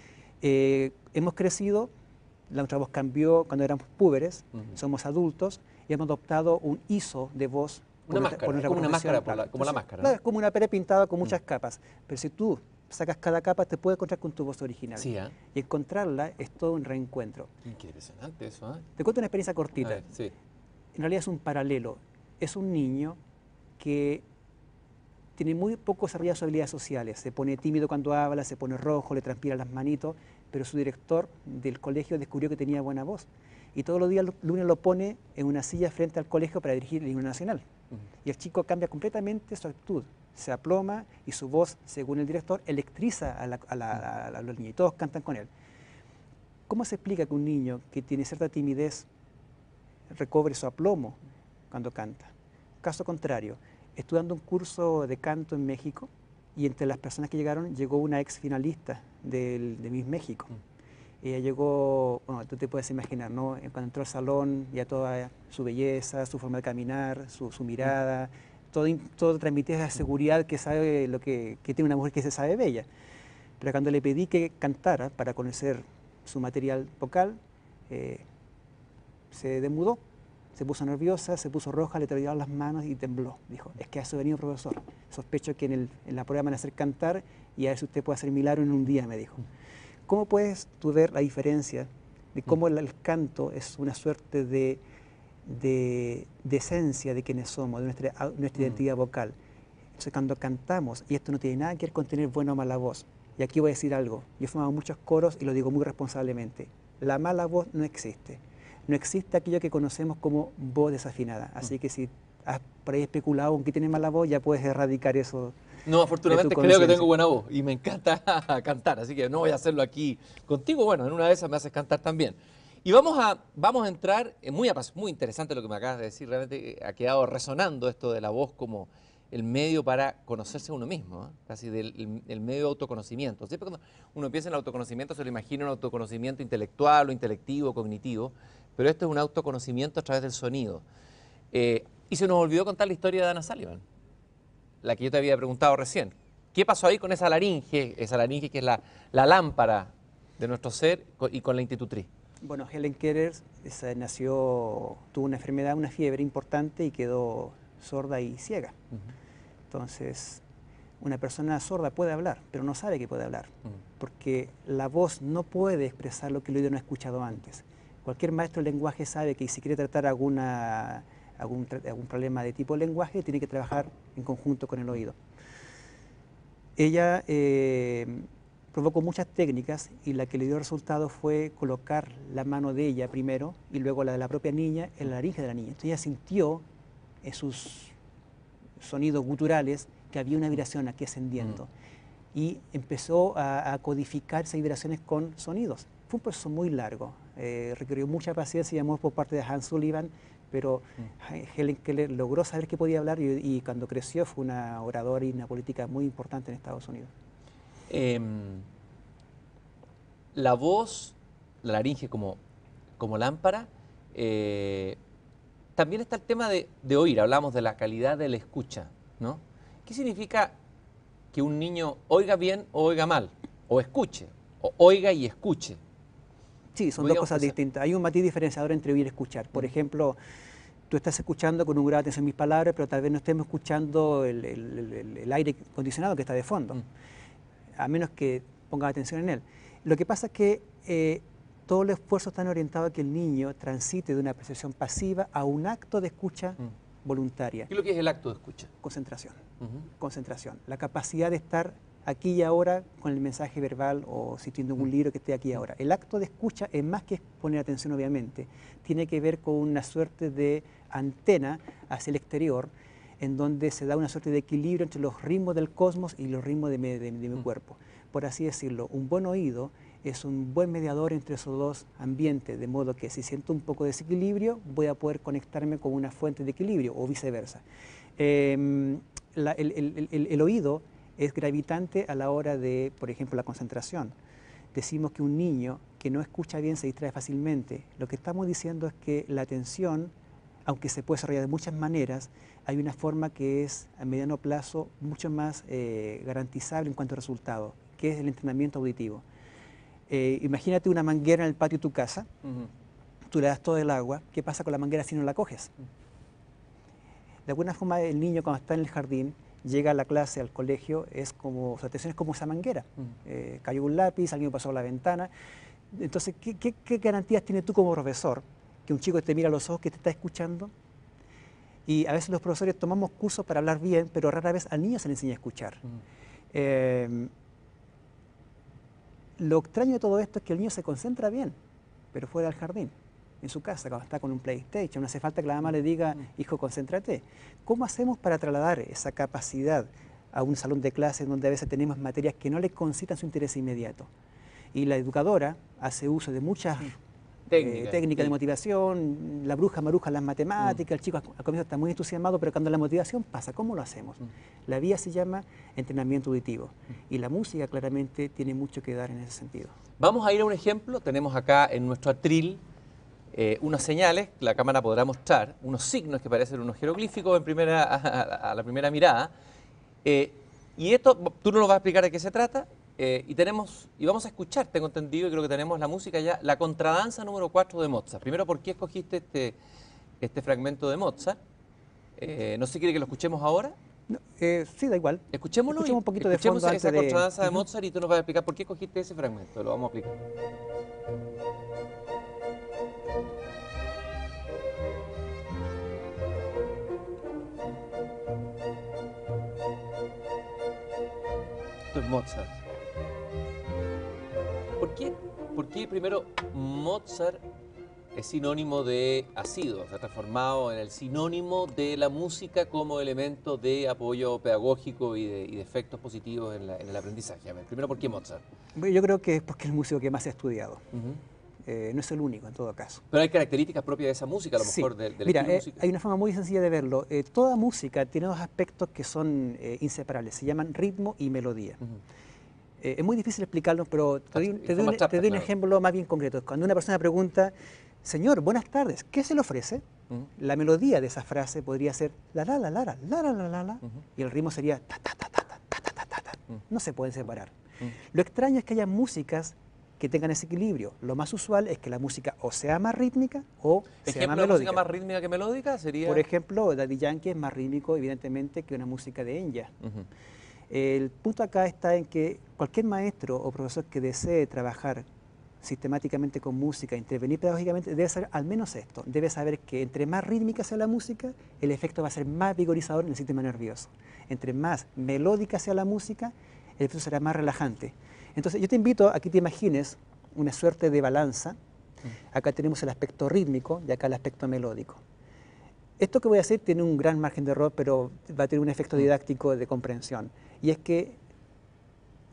Hemos crecido, nuestra voz cambió cuando éramos púberes, somos adultos y hemos adoptado un ISO de voz. Una máscara, como una máscara, como la máscara. Claro, es como una pared pintada con muchas capas, pero si tú sacas cada capa te puedes encontrar con tu voz original. Sí, y encontrarla es todo un reencuentro. Qué impresionante eso, ¿eh? Te cuento una experiencia cortita. A ver, sí. En realidad es un paralelo. Es un niño que tiene muy poco desarrolladas sus habilidades sociales. Se pone tímido cuando habla, se pone rojo, le transpira las manitos, pero su director del colegio descubrió que tenía buena voz. Y todos los días lunes lo pone en una silla frente al colegio para dirigir el himno nacional. Y el chico cambia completamente su actitud. Se aploma y su voz, según el director, electriza a los niños y todos cantan con él. ¿Cómo se explica que un niño que tiene cierta timidez recobre su aplomo cuando canta? Caso contrario, estuve dando un curso de canto en México y entre las personas que llegaron llegó una ex finalista de Miss México. Ella llegó, bueno, tú te puedes imaginar, ¿no? Cuando entró al salón, ya toda su belleza, su forma de caminar, su mirada, todo transmitía esa seguridad que sabe lo que tiene una mujer que se sabe bella. Pero cuando le pedí que cantara para conocer su material vocal, se demudó. Se puso nerviosa, se puso roja, le temblaban las manos y tembló. Dijo, es que a eso venía, profesor. Sospecho que en la prueba me van a hacer cantar y a ver si usted puede hacer milagro en un día, me dijo. ¿Cómo puedes tú ver la diferencia de cómo el canto es una suerte de esencia de quienes somos, de nuestra identidad vocal? Entonces, cuando cantamos, y esto no tiene nada que ver con tener buena o mala voz, y aquí voy a decir algo, yo he formado muchos coros y lo digo muy responsablemente, la mala voz no existe. No existe aquello que conocemos como voz desafinada. Así que si has por ahí especulado con que tiene mala voz, ya puedes erradicar eso. No, afortunadamente creo que tengo buena voz y me encanta cantar, así que no voy a hacerlo aquí contigo. Bueno, en una de esas me haces cantar también. Y vamos a entrar, muy interesante lo que me acabas de decir, realmente ha quedado resonando esto de la voz como el medio para conocerse a uno mismo, ¿eh? Casi el medio de autoconocimiento. Siempre cuando uno piensa en el autoconocimiento se lo imagina un autoconocimiento intelectual o intelectivo, cognitivo, pero esto es un autoconocimiento a través del sonido. Y se nos olvidó contar la historia de Dana Sullivan, la que yo te había preguntado recién. ¿Qué pasó ahí con esa laringe que es la lámpara de nuestro ser y con la institutriz? Bueno, Helen Keller tuvo una enfermedad, una fiebre importante y quedó sorda y ciega. Entonces, una persona sorda puede hablar, pero no sabe que puede hablar, porque la voz no puede expresar lo que el oído no ha escuchado antes. Cualquier maestro de lenguaje sabe que si quiere tratar algún problema de tipo lenguaje, tiene que trabajar en conjunto con el oído. Ella provocó muchas técnicas y la que le dio resultado fue colocar la mano de ella primero y luego la de la propia niña en la laringe de la niña. Entonces ella sintió en sus sonidos guturales que había una vibración aquí ascendiendo y empezó a codificar esas vibraciones con sonidos. Fue un proceso muy largo. requirió mucha paciencia y amor por parte de Hans Sullivan, pero Helen Keller logró saber que podía hablar y cuando creció fue una oradora y una política muy importante en Estados Unidos. La voz, la laringe como lámpara, también está el tema de oír, hablamos de la calidad de la escucha, ¿no? ¿Qué significa que un niño oiga bien o oiga mal? O escuche, o oiga y escuche. Sí, son dos cosas distintas. Hay un matiz diferenciador entre oír y escuchar. Por ejemplo, tú estás escuchando con un grado de atención mis palabras, pero tal vez no estemos escuchando el aire acondicionado que está de fondo, a menos que pongas atención en él. Lo que pasa es que todos los esfuerzos están orientados a que el niño transite de una percepción pasiva a un acto de escucha voluntaria. ¿Qué es lo que es el acto de escucha? Concentración. Concentración. La capacidad de estar aquí y ahora con el mensaje verbal o si tiene un libro que esté aquí y ahora. El acto de escucha es más que poner atención, obviamente. Tiene que ver con una suerte de antena hacia el exterior en donde se da una suerte de equilibrio entre los ritmos del cosmos y los ritmos de mi cuerpo. Por así decirlo, un buen oído es un buen mediador entre esos dos ambientes, de modo que si siento un poco de desequilibrio, voy a poder conectarme con una fuente de equilibrio o viceversa. El oído es gravitante a la hora de, por ejemplo, la concentración. Decimos que un niño que no escucha bien se distrae fácilmente. Lo que estamos diciendo es que la atención, aunque se puede desarrollar de muchas maneras, hay una forma que es a mediano plazo mucho más garantizable en cuanto a resultados, que es el entrenamiento auditivo. Imagínate una manguera en el patio de tu casa, tú le das todo el agua, ¿qué pasa con la manguera si no la coges? De alguna forma el niño cuando está en el jardín, llega a la clase, al colegio, su atención es como esa manguera. Cayó un lápiz, alguien pasó a la ventana. Entonces, ¿qué garantías tienes tú como profesor? Que un chico te mira a los ojos, que te está escuchando. Y a veces los profesores tomamos cursos para hablar bien, pero rara vez al niño se le enseña a escuchar. Lo extraño de todo esto es que el niño se concentra bien, pero fuera del jardín, en su casa, cuando está con un PlayStation. No hace falta que la mamá le diga, hijo, concéntrate. ¿Cómo hacemos para trasladar esa capacidad a un salón de clases donde a veces tenemos materias que no le concitan su interés inmediato? Y la educadora hace uso de muchas técnicas de motivación, la bruja maruja las matemáticas, el chico al comienzo está muy entusiasmado, pero cuando la motivación pasa, ¿cómo lo hacemos? La vía se llama entrenamiento auditivo y la música claramente tiene mucho que dar en ese sentido. Vamos a ir a un ejemplo. Tenemos acá en nuestro atril unas señales, la cámara podrá mostrar, unos signos que parecen unos jeroglíficos a la primera mirada. Y esto, tú nos lo vas a explicar de qué se trata. Y vamos a escuchar, tengo entendido, y creo que tenemos la música ya, la contradanza número 4 de Mozart. Primero, ¿por qué escogiste este fragmento de Mozart? No sé si quiere que lo escuchemos ahora. No, sí, da igual. Escuchémoslo. Escuchemos un poquito de fondo esa antes contradanza de Mozart y tú nos vas a explicar por qué escogiste ese fragmento. Lo vamos a explicar. Esto es Mozart. ¿Por qué primero Mozart es sinónimo ha sido, se ha transformado en el sinónimo de la música como elemento de apoyo pedagógico y de efectos positivos en el aprendizaje? A ver, primero, ¿por qué Mozart? Yo creo que es porque es el músico que más he estudiado. No es el único, en todo caso. Pero hay características propias de esa música, a lo mejor, del Mira, estilo musical. hay una forma muy sencilla de verlo. Toda música tiene dos aspectos que son inseparables, se llaman ritmo y melodía. Es muy difícil explicarlo, pero te doy un ejemplo más bien concreto. Cuando una persona pregunta, señor, buenas tardes, ¿qué se le ofrece? La melodía de esa frase podría ser la la la la la la la la la, y el ritmo sería ta ta ta ta ta ta ta ta ta ta. No se pueden separar. Lo extraño es que haya músicas que tengan ese equilibrio. Lo más usual es que la música o sea más rítmica o sea más melódica. ¿Música más rítmica que melódica sería? Por ejemplo, Daddy Yankee es más rítmico, evidentemente, que una música de Enya. El punto acá está en que cualquier maestro o profesor que desee trabajar sistemáticamente con música, intervenir pedagógicamente, debe saber al menos esto. Debe saber que entre más rítmica sea la música, el efecto va a ser más vigorizador en el sistema nervioso. Entre más melódica sea la música, el efecto será más relajante. Entonces yo te invito a que te imagines una suerte de balanza. Acá tenemos el aspecto rítmico y acá el aspecto melódico. Esto que voy a hacer tiene un gran margen de error, pero va a tener un efecto didáctico de comprensión. Y es que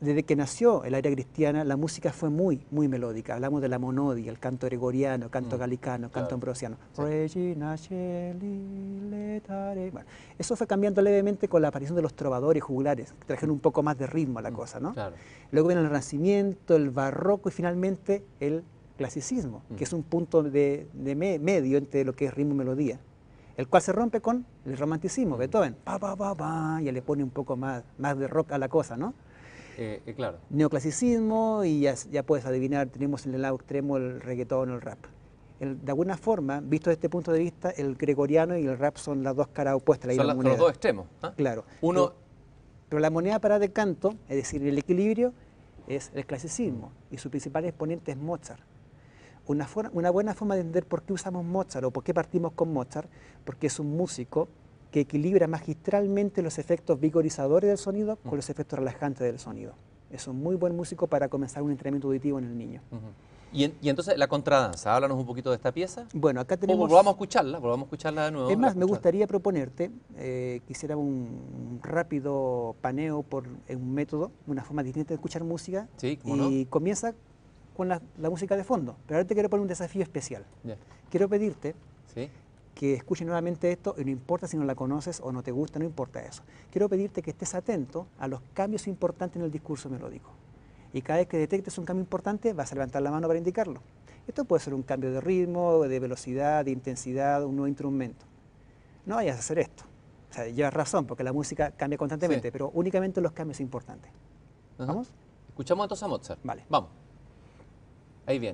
desde que nació el área cristiana, la música fue muy, muy melódica. Hablamos de la monodia, el canto gregoriano, canto galicano, canto claro. ambrosiano. Sí. Regina Coeli letare. Bueno, eso fue cambiando levemente con la aparición de los trovadores juglares, que trajeron un poco más de ritmo a la cosa, ¿no? Claro. Luego viene el Renacimiento, el Barroco y finalmente el Clasicismo, que es un punto medio entre lo que es ritmo y melodía, el cual se rompe con el Romanticismo. Beethoven, pa, pa, pa, pa, ya le pone un poco más de rock a la cosa, ¿no? Claro. Neoclasicismo y ya puedes adivinar, tenemos en el lado extremo el reggaetón o el rap. De alguna forma, visto desde este punto de vista, el gregoriano y el rap son las dos caras opuestas de la misma moneda. Son los dos extremos. ¿Ah? Claro. Uno, pero la moneda para de canto, es decir, el equilibrio, es el clasicismo y su principal exponente es Mozart. Una buena forma de entender por qué usamos Mozart o por qué partimos con Mozart, porque es un músico que equilibra magistralmente los efectos vigorizadores del sonido con los efectos relajantes del sonido. Es un muy buen músico para comenzar un entrenamiento auditivo en el niño. y entonces la contradanza, háblanos un poquito de esta pieza. Bueno, acá tenemos... Volvamos a escucharla de nuevo. Es más, me gustaría proponerte, quisiera un rápido paneo por un método, una forma distinta de escuchar música. Sí, ¿cómo y no? comienza con la música de fondo. Pero ahora te quiero poner un desafío especial. Ya. Quiero pedirte ¿Sí? que escuches nuevamente esto, y no importa si no la conoces o no te gusta, no importa eso. Quiero pedirte que estés atento a los cambios importantes en el discurso melódico. Y cada vez que detectes un cambio importante, vas a levantar la mano para indicarlo. Esto puede ser un cambio de ritmo, de velocidad, de intensidad, un nuevo instrumento. No vayas a hacer esto. O sea, llevas razón, porque la música cambia constantemente, Sí. pero únicamente los cambios importantes. Ajá. ¿Vamos? Escuchamos entonces a Mozart. Vale. Vamos. Ahí viene.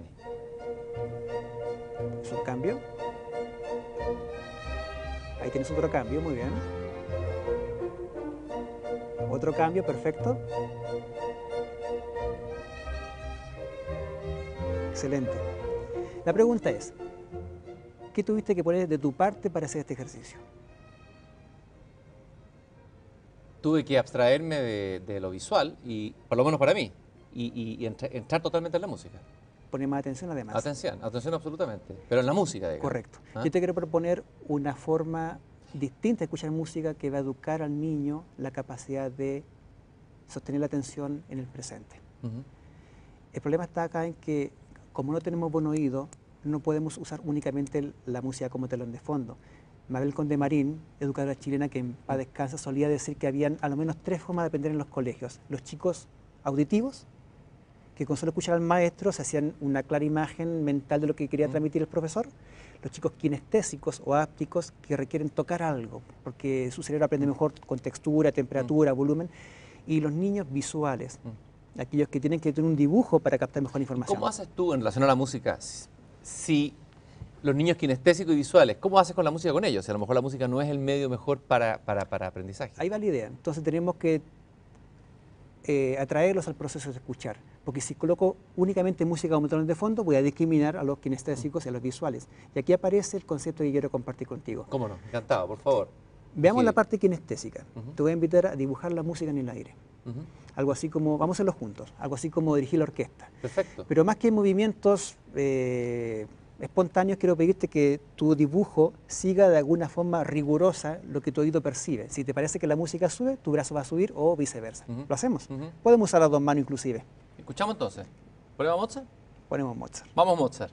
Es un cambio. Ahí tienes otro cambio, muy bien. Otro cambio, perfecto. Excelente. La pregunta es, ¿qué tuviste que poner de tu parte para hacer este ejercicio? Tuve que abstraerme de lo visual, y por lo menos para mí, y entrar totalmente en la música. Poner más atención además. Atención absolutamente. Pero en la música, digamos. Correcto. ¿Ah? Yo te quiero proponer una forma distinta de escuchar música que va a educar al niño la capacidad de sostener la atención en el presente. Ujú. El problema está acá en que, como no tenemos buen oído, no podemos usar únicamente la música como telón de fondo. Mabel Conde Marín, educadora chilena que en paz descansa, solía decir que habían al menos 3 formas de aprender en los colegios. Los chicos auditivos, que con solo escuchar al maestro se hacían una clara imagen mental de lo que quería transmitir el profesor. Los chicos kinestésicos o ápticos, que requieren tocar algo, porque su cerebro aprende mejor con textura, temperatura, volumen. Y los niños visuales, aquellos que tienen que tener un dibujo para captar mejor información. ¿Cómo haces tú en relación a la música? Si los niños kinestésicos y visuales, ¿cómo haces con la música con ellos? Si a lo mejor la música no es el medio mejor para aprendizaje. Ahí va la idea. Entonces tenemos que atraerlos al proceso de escuchar. Porque si coloco únicamente música como telón de fondo, voy a discriminar a los kinestésicos y a los visuales. Y aquí aparece el concepto que quiero compartir contigo. ¿Cómo no? Encantado, por favor. Veamos Sí. la parte kinestésica. Ujú. Te voy a invitar a dibujar la música en el aire. Ujú. Algo así como, vamos a hacerlo juntos, algo así como dirigir la orquesta. Perfecto. Pero más que movimientos espontáneos, quiero pedirte que tu dibujo siga de alguna forma rigurosa lo que tu oído percibe. Si te parece que la música sube, tu brazo va a subir o viceversa. Ujú. ¿Lo hacemos? Ujú. Podemos usar las dos manos inclusive. Escuchamos entonces. ¿Ponemos Mozart? Ponemos Mozart. Vamos Mozart.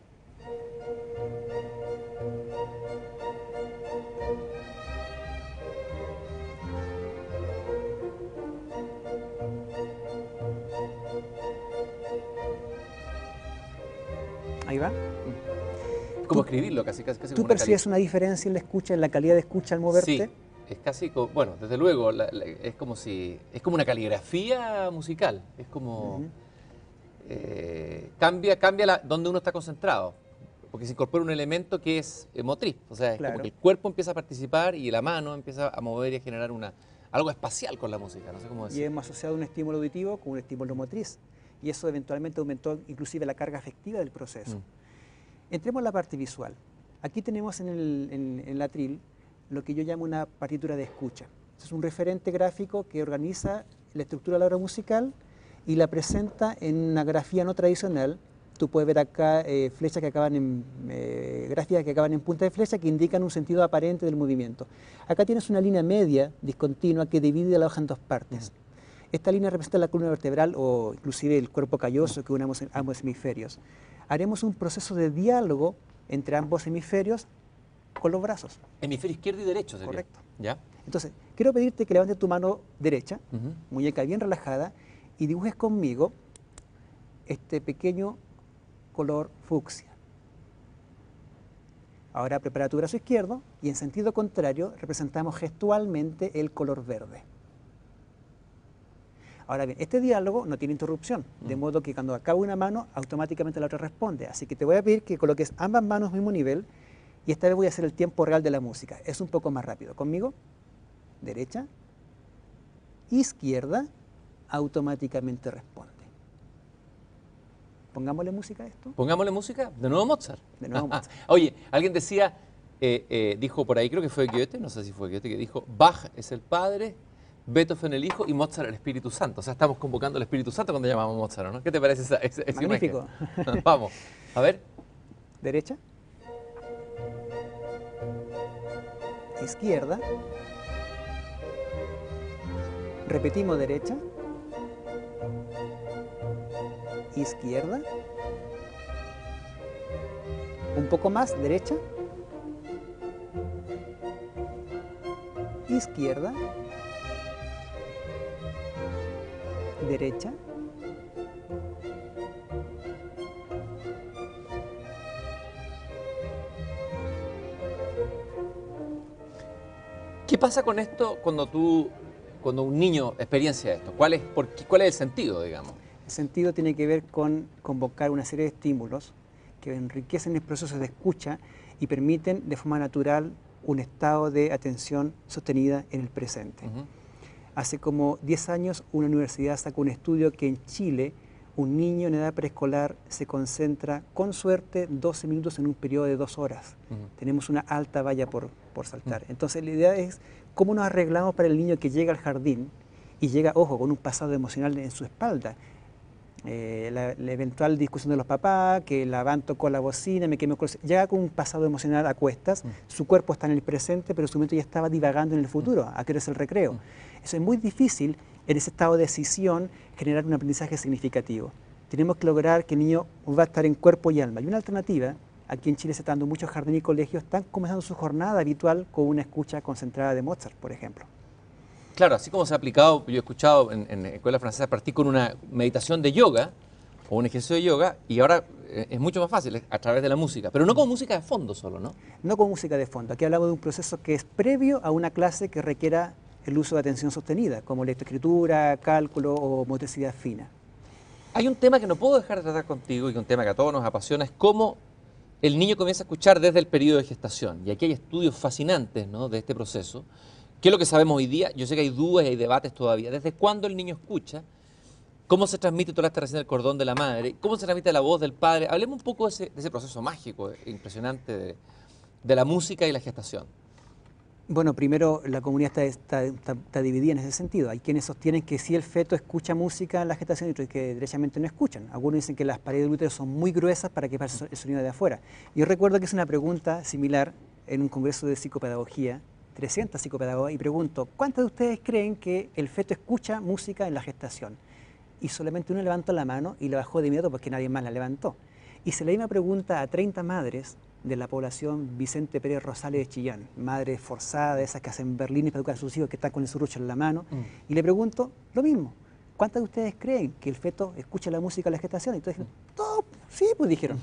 Ahí va. ¿Cómo escribirlo? Casi ¿Tú como una percibes una diferencia en la escucha, en la calidad de escucha al moverte? Sí, es casi, bueno, desde luego, es como una caligrafía musical, es como, Ujú. cambia donde uno está concentrado, porque se incorpora un elemento que es motriz, o sea, es Claro. como que el cuerpo empieza a participar y la mano empieza a mover y a generar algo espacial con la música, no sé cómo Y decir. hemos asociado un estímulo auditivo con un estímulo motriz. Y eso eventualmente aumentó inclusive la carga afectiva del proceso. Entremos a la parte visual. Aquí tenemos en el atril lo que yo llamo una partitura de escucha. Es un referente gráfico que organiza la estructura de la obra musical y la presenta en una grafía no tradicional. Tú puedes ver acá flechas que acaban en gráficas que acaban en punta de flecha que indican un sentido aparente del movimiento. Acá tienes una línea media discontinua que divide la hoja en dos partes. Esta línea representa la columna vertebral o inclusive el cuerpo calloso que une ambos hemisferios. Haremos un proceso de diálogo entre ambos hemisferios con los brazos. Hemisferio izquierdo y derecho sería. Correcto. ¿Ya? Entonces, quiero pedirte que levantes tu mano derecha, Ujú. muñeca bien relajada, y dibujes conmigo este pequeño color fucsia. Ahora prepara tu brazo izquierdo y en sentido contrario representamos gestualmente el color verde. Ahora bien, este diálogo no tiene interrupción, de modo que cuando acaba una mano, automáticamente la otra responde. Así que te voy a pedir que coloques ambas manos al mismo nivel y esta vez voy a hacer el tiempo real de la música. Es un poco más rápido. ¿Conmigo? Derecha, izquierda, automáticamente responde. Pongámosle música a esto. Pongámosle música. De nuevo Mozart. De nuevo Mozart. Oye, alguien decía, dijo por ahí, creo que fue Goethe, no sé si fue Goethe, que dijo, Bach es el padre, Beethoven el hijo y Mozart el Espíritu Santo. O sea, estamos convocando al Espíritu Santo cuando llamamos Mozart, ¿no? ¿Qué te parece esa Magnífico. imagen? Vamos, a ver. Derecha, izquierda, repetimos derecha, izquierda, un poco más, derecha, izquierda, derecha, ¿Qué pasa con esto cuando un niño experiencia esto? ¿Cuál es el sentido, digamos? El sentido tiene que ver con convocar una serie de estímulos que enriquecen el proceso de escucha y permiten de forma natural un estado de atención sostenida en el presente. Ujú. Hace como 10 años una universidad sacó un estudio que en Chile un niño en edad preescolar se concentra con suerte 12 minutos en un periodo de 2 horas. Ujú. Tenemos una alta valla por saltar. Entonces la idea es cómo nos arreglamos para el niño que llega al jardín y llega, ojo, con un pasado emocional en su espalda. La eventual discusión de los papás, que la van tocó la bocina, me quemé, llega con un pasado emocional a cuestas, su cuerpo está en el presente, pero su mente ya estaba divagando en el futuro, a qué hora es el recreo. Eso es muy difícil en ese estado de decisión generar un aprendizaje significativo. Tenemos que lograr que el niño va a estar en cuerpo y alma. Y una alternativa, aquí en Chile se están dando muchos jardines y colegios, están comenzando su jornada habitual con una escucha concentrada de Mozart, por ejemplo. Claro, así como se ha aplicado, yo he escuchado en escuela francesa partir con una meditación de yoga o un ejercicio de yoga y ahora es mucho más fácil a través de la música, pero no con música de fondo solo, ¿no? No con música de fondo. Aquí hablamos de un proceso que es previo a una clase que requiera el uso de atención sostenida, como lectoescritura, cálculo o motricidad fina. Hay un tema que no puedo dejar de tratar contigo y que un tema que a todos nos apasiona es cómo el niño comienza a escuchar desde el periodo de gestación. Y aquí hay estudios fascinantes, ¿no?, de este proceso. ¿Qué es lo que sabemos hoy día? Yo sé que hay dudas y hay debates todavía. ¿Desde cuándo el niño escucha? ¿Cómo se transmite, tú hablaste recién del cordón de la madre? ¿Cómo se transmite la voz del padre? Hablemos un poco de ese proceso mágico, impresionante de la música y la gestación. Bueno, primero la comunidad está dividida en ese sentido. Hay quienes sostienen que sí el feto escucha música en la gestación y otros que derechamente no escuchan. Algunos dicen que las paredes del útero son muy gruesas para que pase el sonido de afuera. Yo recuerdo que es una pregunta similar en un congreso de psicopedagogía, 300 psicopedagogas, y pregunto, ¿cuántos de ustedes creen que el feto escucha música en la gestación? Y solamente uno levantó la mano y la bajó de inmediato porque nadie más la levantó. Hice la misma pregunta a 30 madres de la población Vicente Pérez Rosales de Chillán, madres forzadas, esas que hacen berlines para educar a sus hijos, que están con el serrucho en la mano, y le pregunto lo mismo, ¿cuántas de ustedes creen que el feto escucha la música en la gestación? Y entonces dijeron, "No, sí, pues dijeron".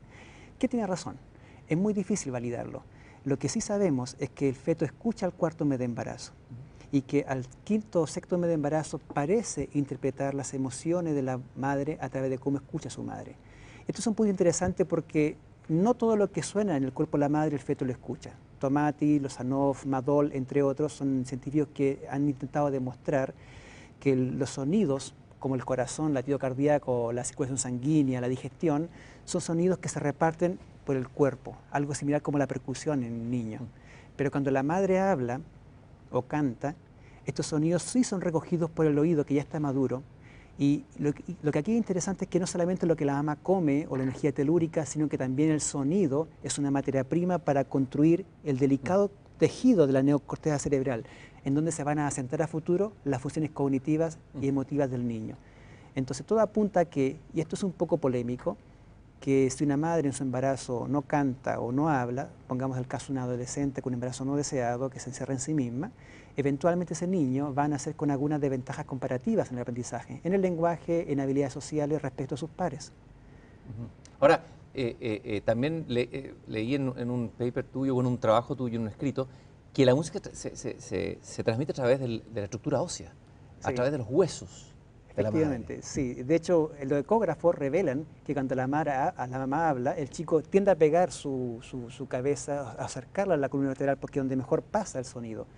¿Qué tiene razón? Es muy difícil validarlo. Lo que sí sabemos es que el feto escucha al 4.º mes de embarazo y que al 5.º o 6.º mes de embarazo parece interpretar las emociones de la madre a través de cómo escucha a su madre. Esto es un punto interesante porque no todo lo que suena en el cuerpo de la madre el feto lo escucha. Tomati, Lozanov, Madol, entre otros, son científicos que han intentado demostrar que los sonidos, como el corazón, latido cardíaco, la circulación sanguínea, la digestión, son sonidos que se reparten por el cuerpo, algo similar como la percusión en un niño. Pero cuando la madre habla o canta, estos sonidos sí son recogidos por el oído que ya está maduro. Y lo que aquí es interesante es que no solamente lo que la mamá come o la energía telúrica, sino que también el sonido es una materia prima para construir el delicado tejido de la neocorteza cerebral, en donde se van a asentar a futuro las funciones cognitivas y emotivas del niño. Entonces todo apunta a que, y esto es un poco polémico, que si una madre en su embarazo no canta o no habla, pongamos el caso de un adolescente con un embarazo no deseado que se encierra en sí misma, eventualmente ese niño va a nacer con algunas desventajas comparativas en el aprendizaje, en el lenguaje, en habilidades sociales respecto a sus pares. Ahora, también leí en un paper tuyo, o en un trabajo tuyo, en un escrito, que la música se transmite a través de la estructura ósea, a Sí. través de los huesos de la madre. Efectivamente, sí. De hecho, los ecógrafos revelan que cuando la mamá habla, el chico tiende a pegar su cabeza, a acercarla a la columna vertebral porque es donde mejor pasa el sonido.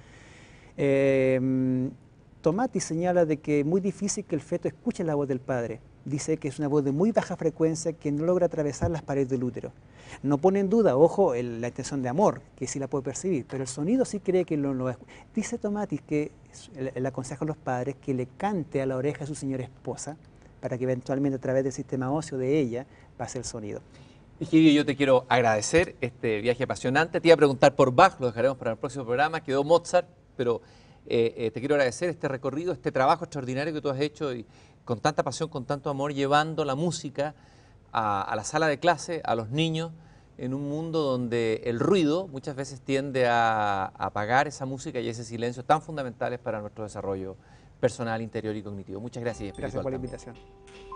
Tomati señala de que es muy difícil que el feto escuche la voz del padre. Dice que es una voz de muy baja frecuencia que no logra atravesar las paredes del útero. No pone en duda, ojo, la intención de amor, que sí la puede percibir, pero el sonido sí cree que lo escucha. Dice Tomati que le aconseja a los padres que le cante a la oreja de su señora esposa para que eventualmente a través del sistema óseo de ella pase el sonido. Egidio, yo te quiero agradecer este viaje apasionante. Te iba a preguntar por Bach, lo dejaremos para el próximo programa. Quedó Mozart, pero te quiero agradecer este recorrido, este trabajo extraordinario que tú has hecho y con tanta pasión, con tanto amor, llevando la música a la sala de clase, a los niños, en un mundo donde el ruido muchas veces tiende a apagar esa música y ese silencio tan fundamentales para nuestro desarrollo personal, interior y cognitivo. Muchas gracias y espiritual Gracias por la también. invitación.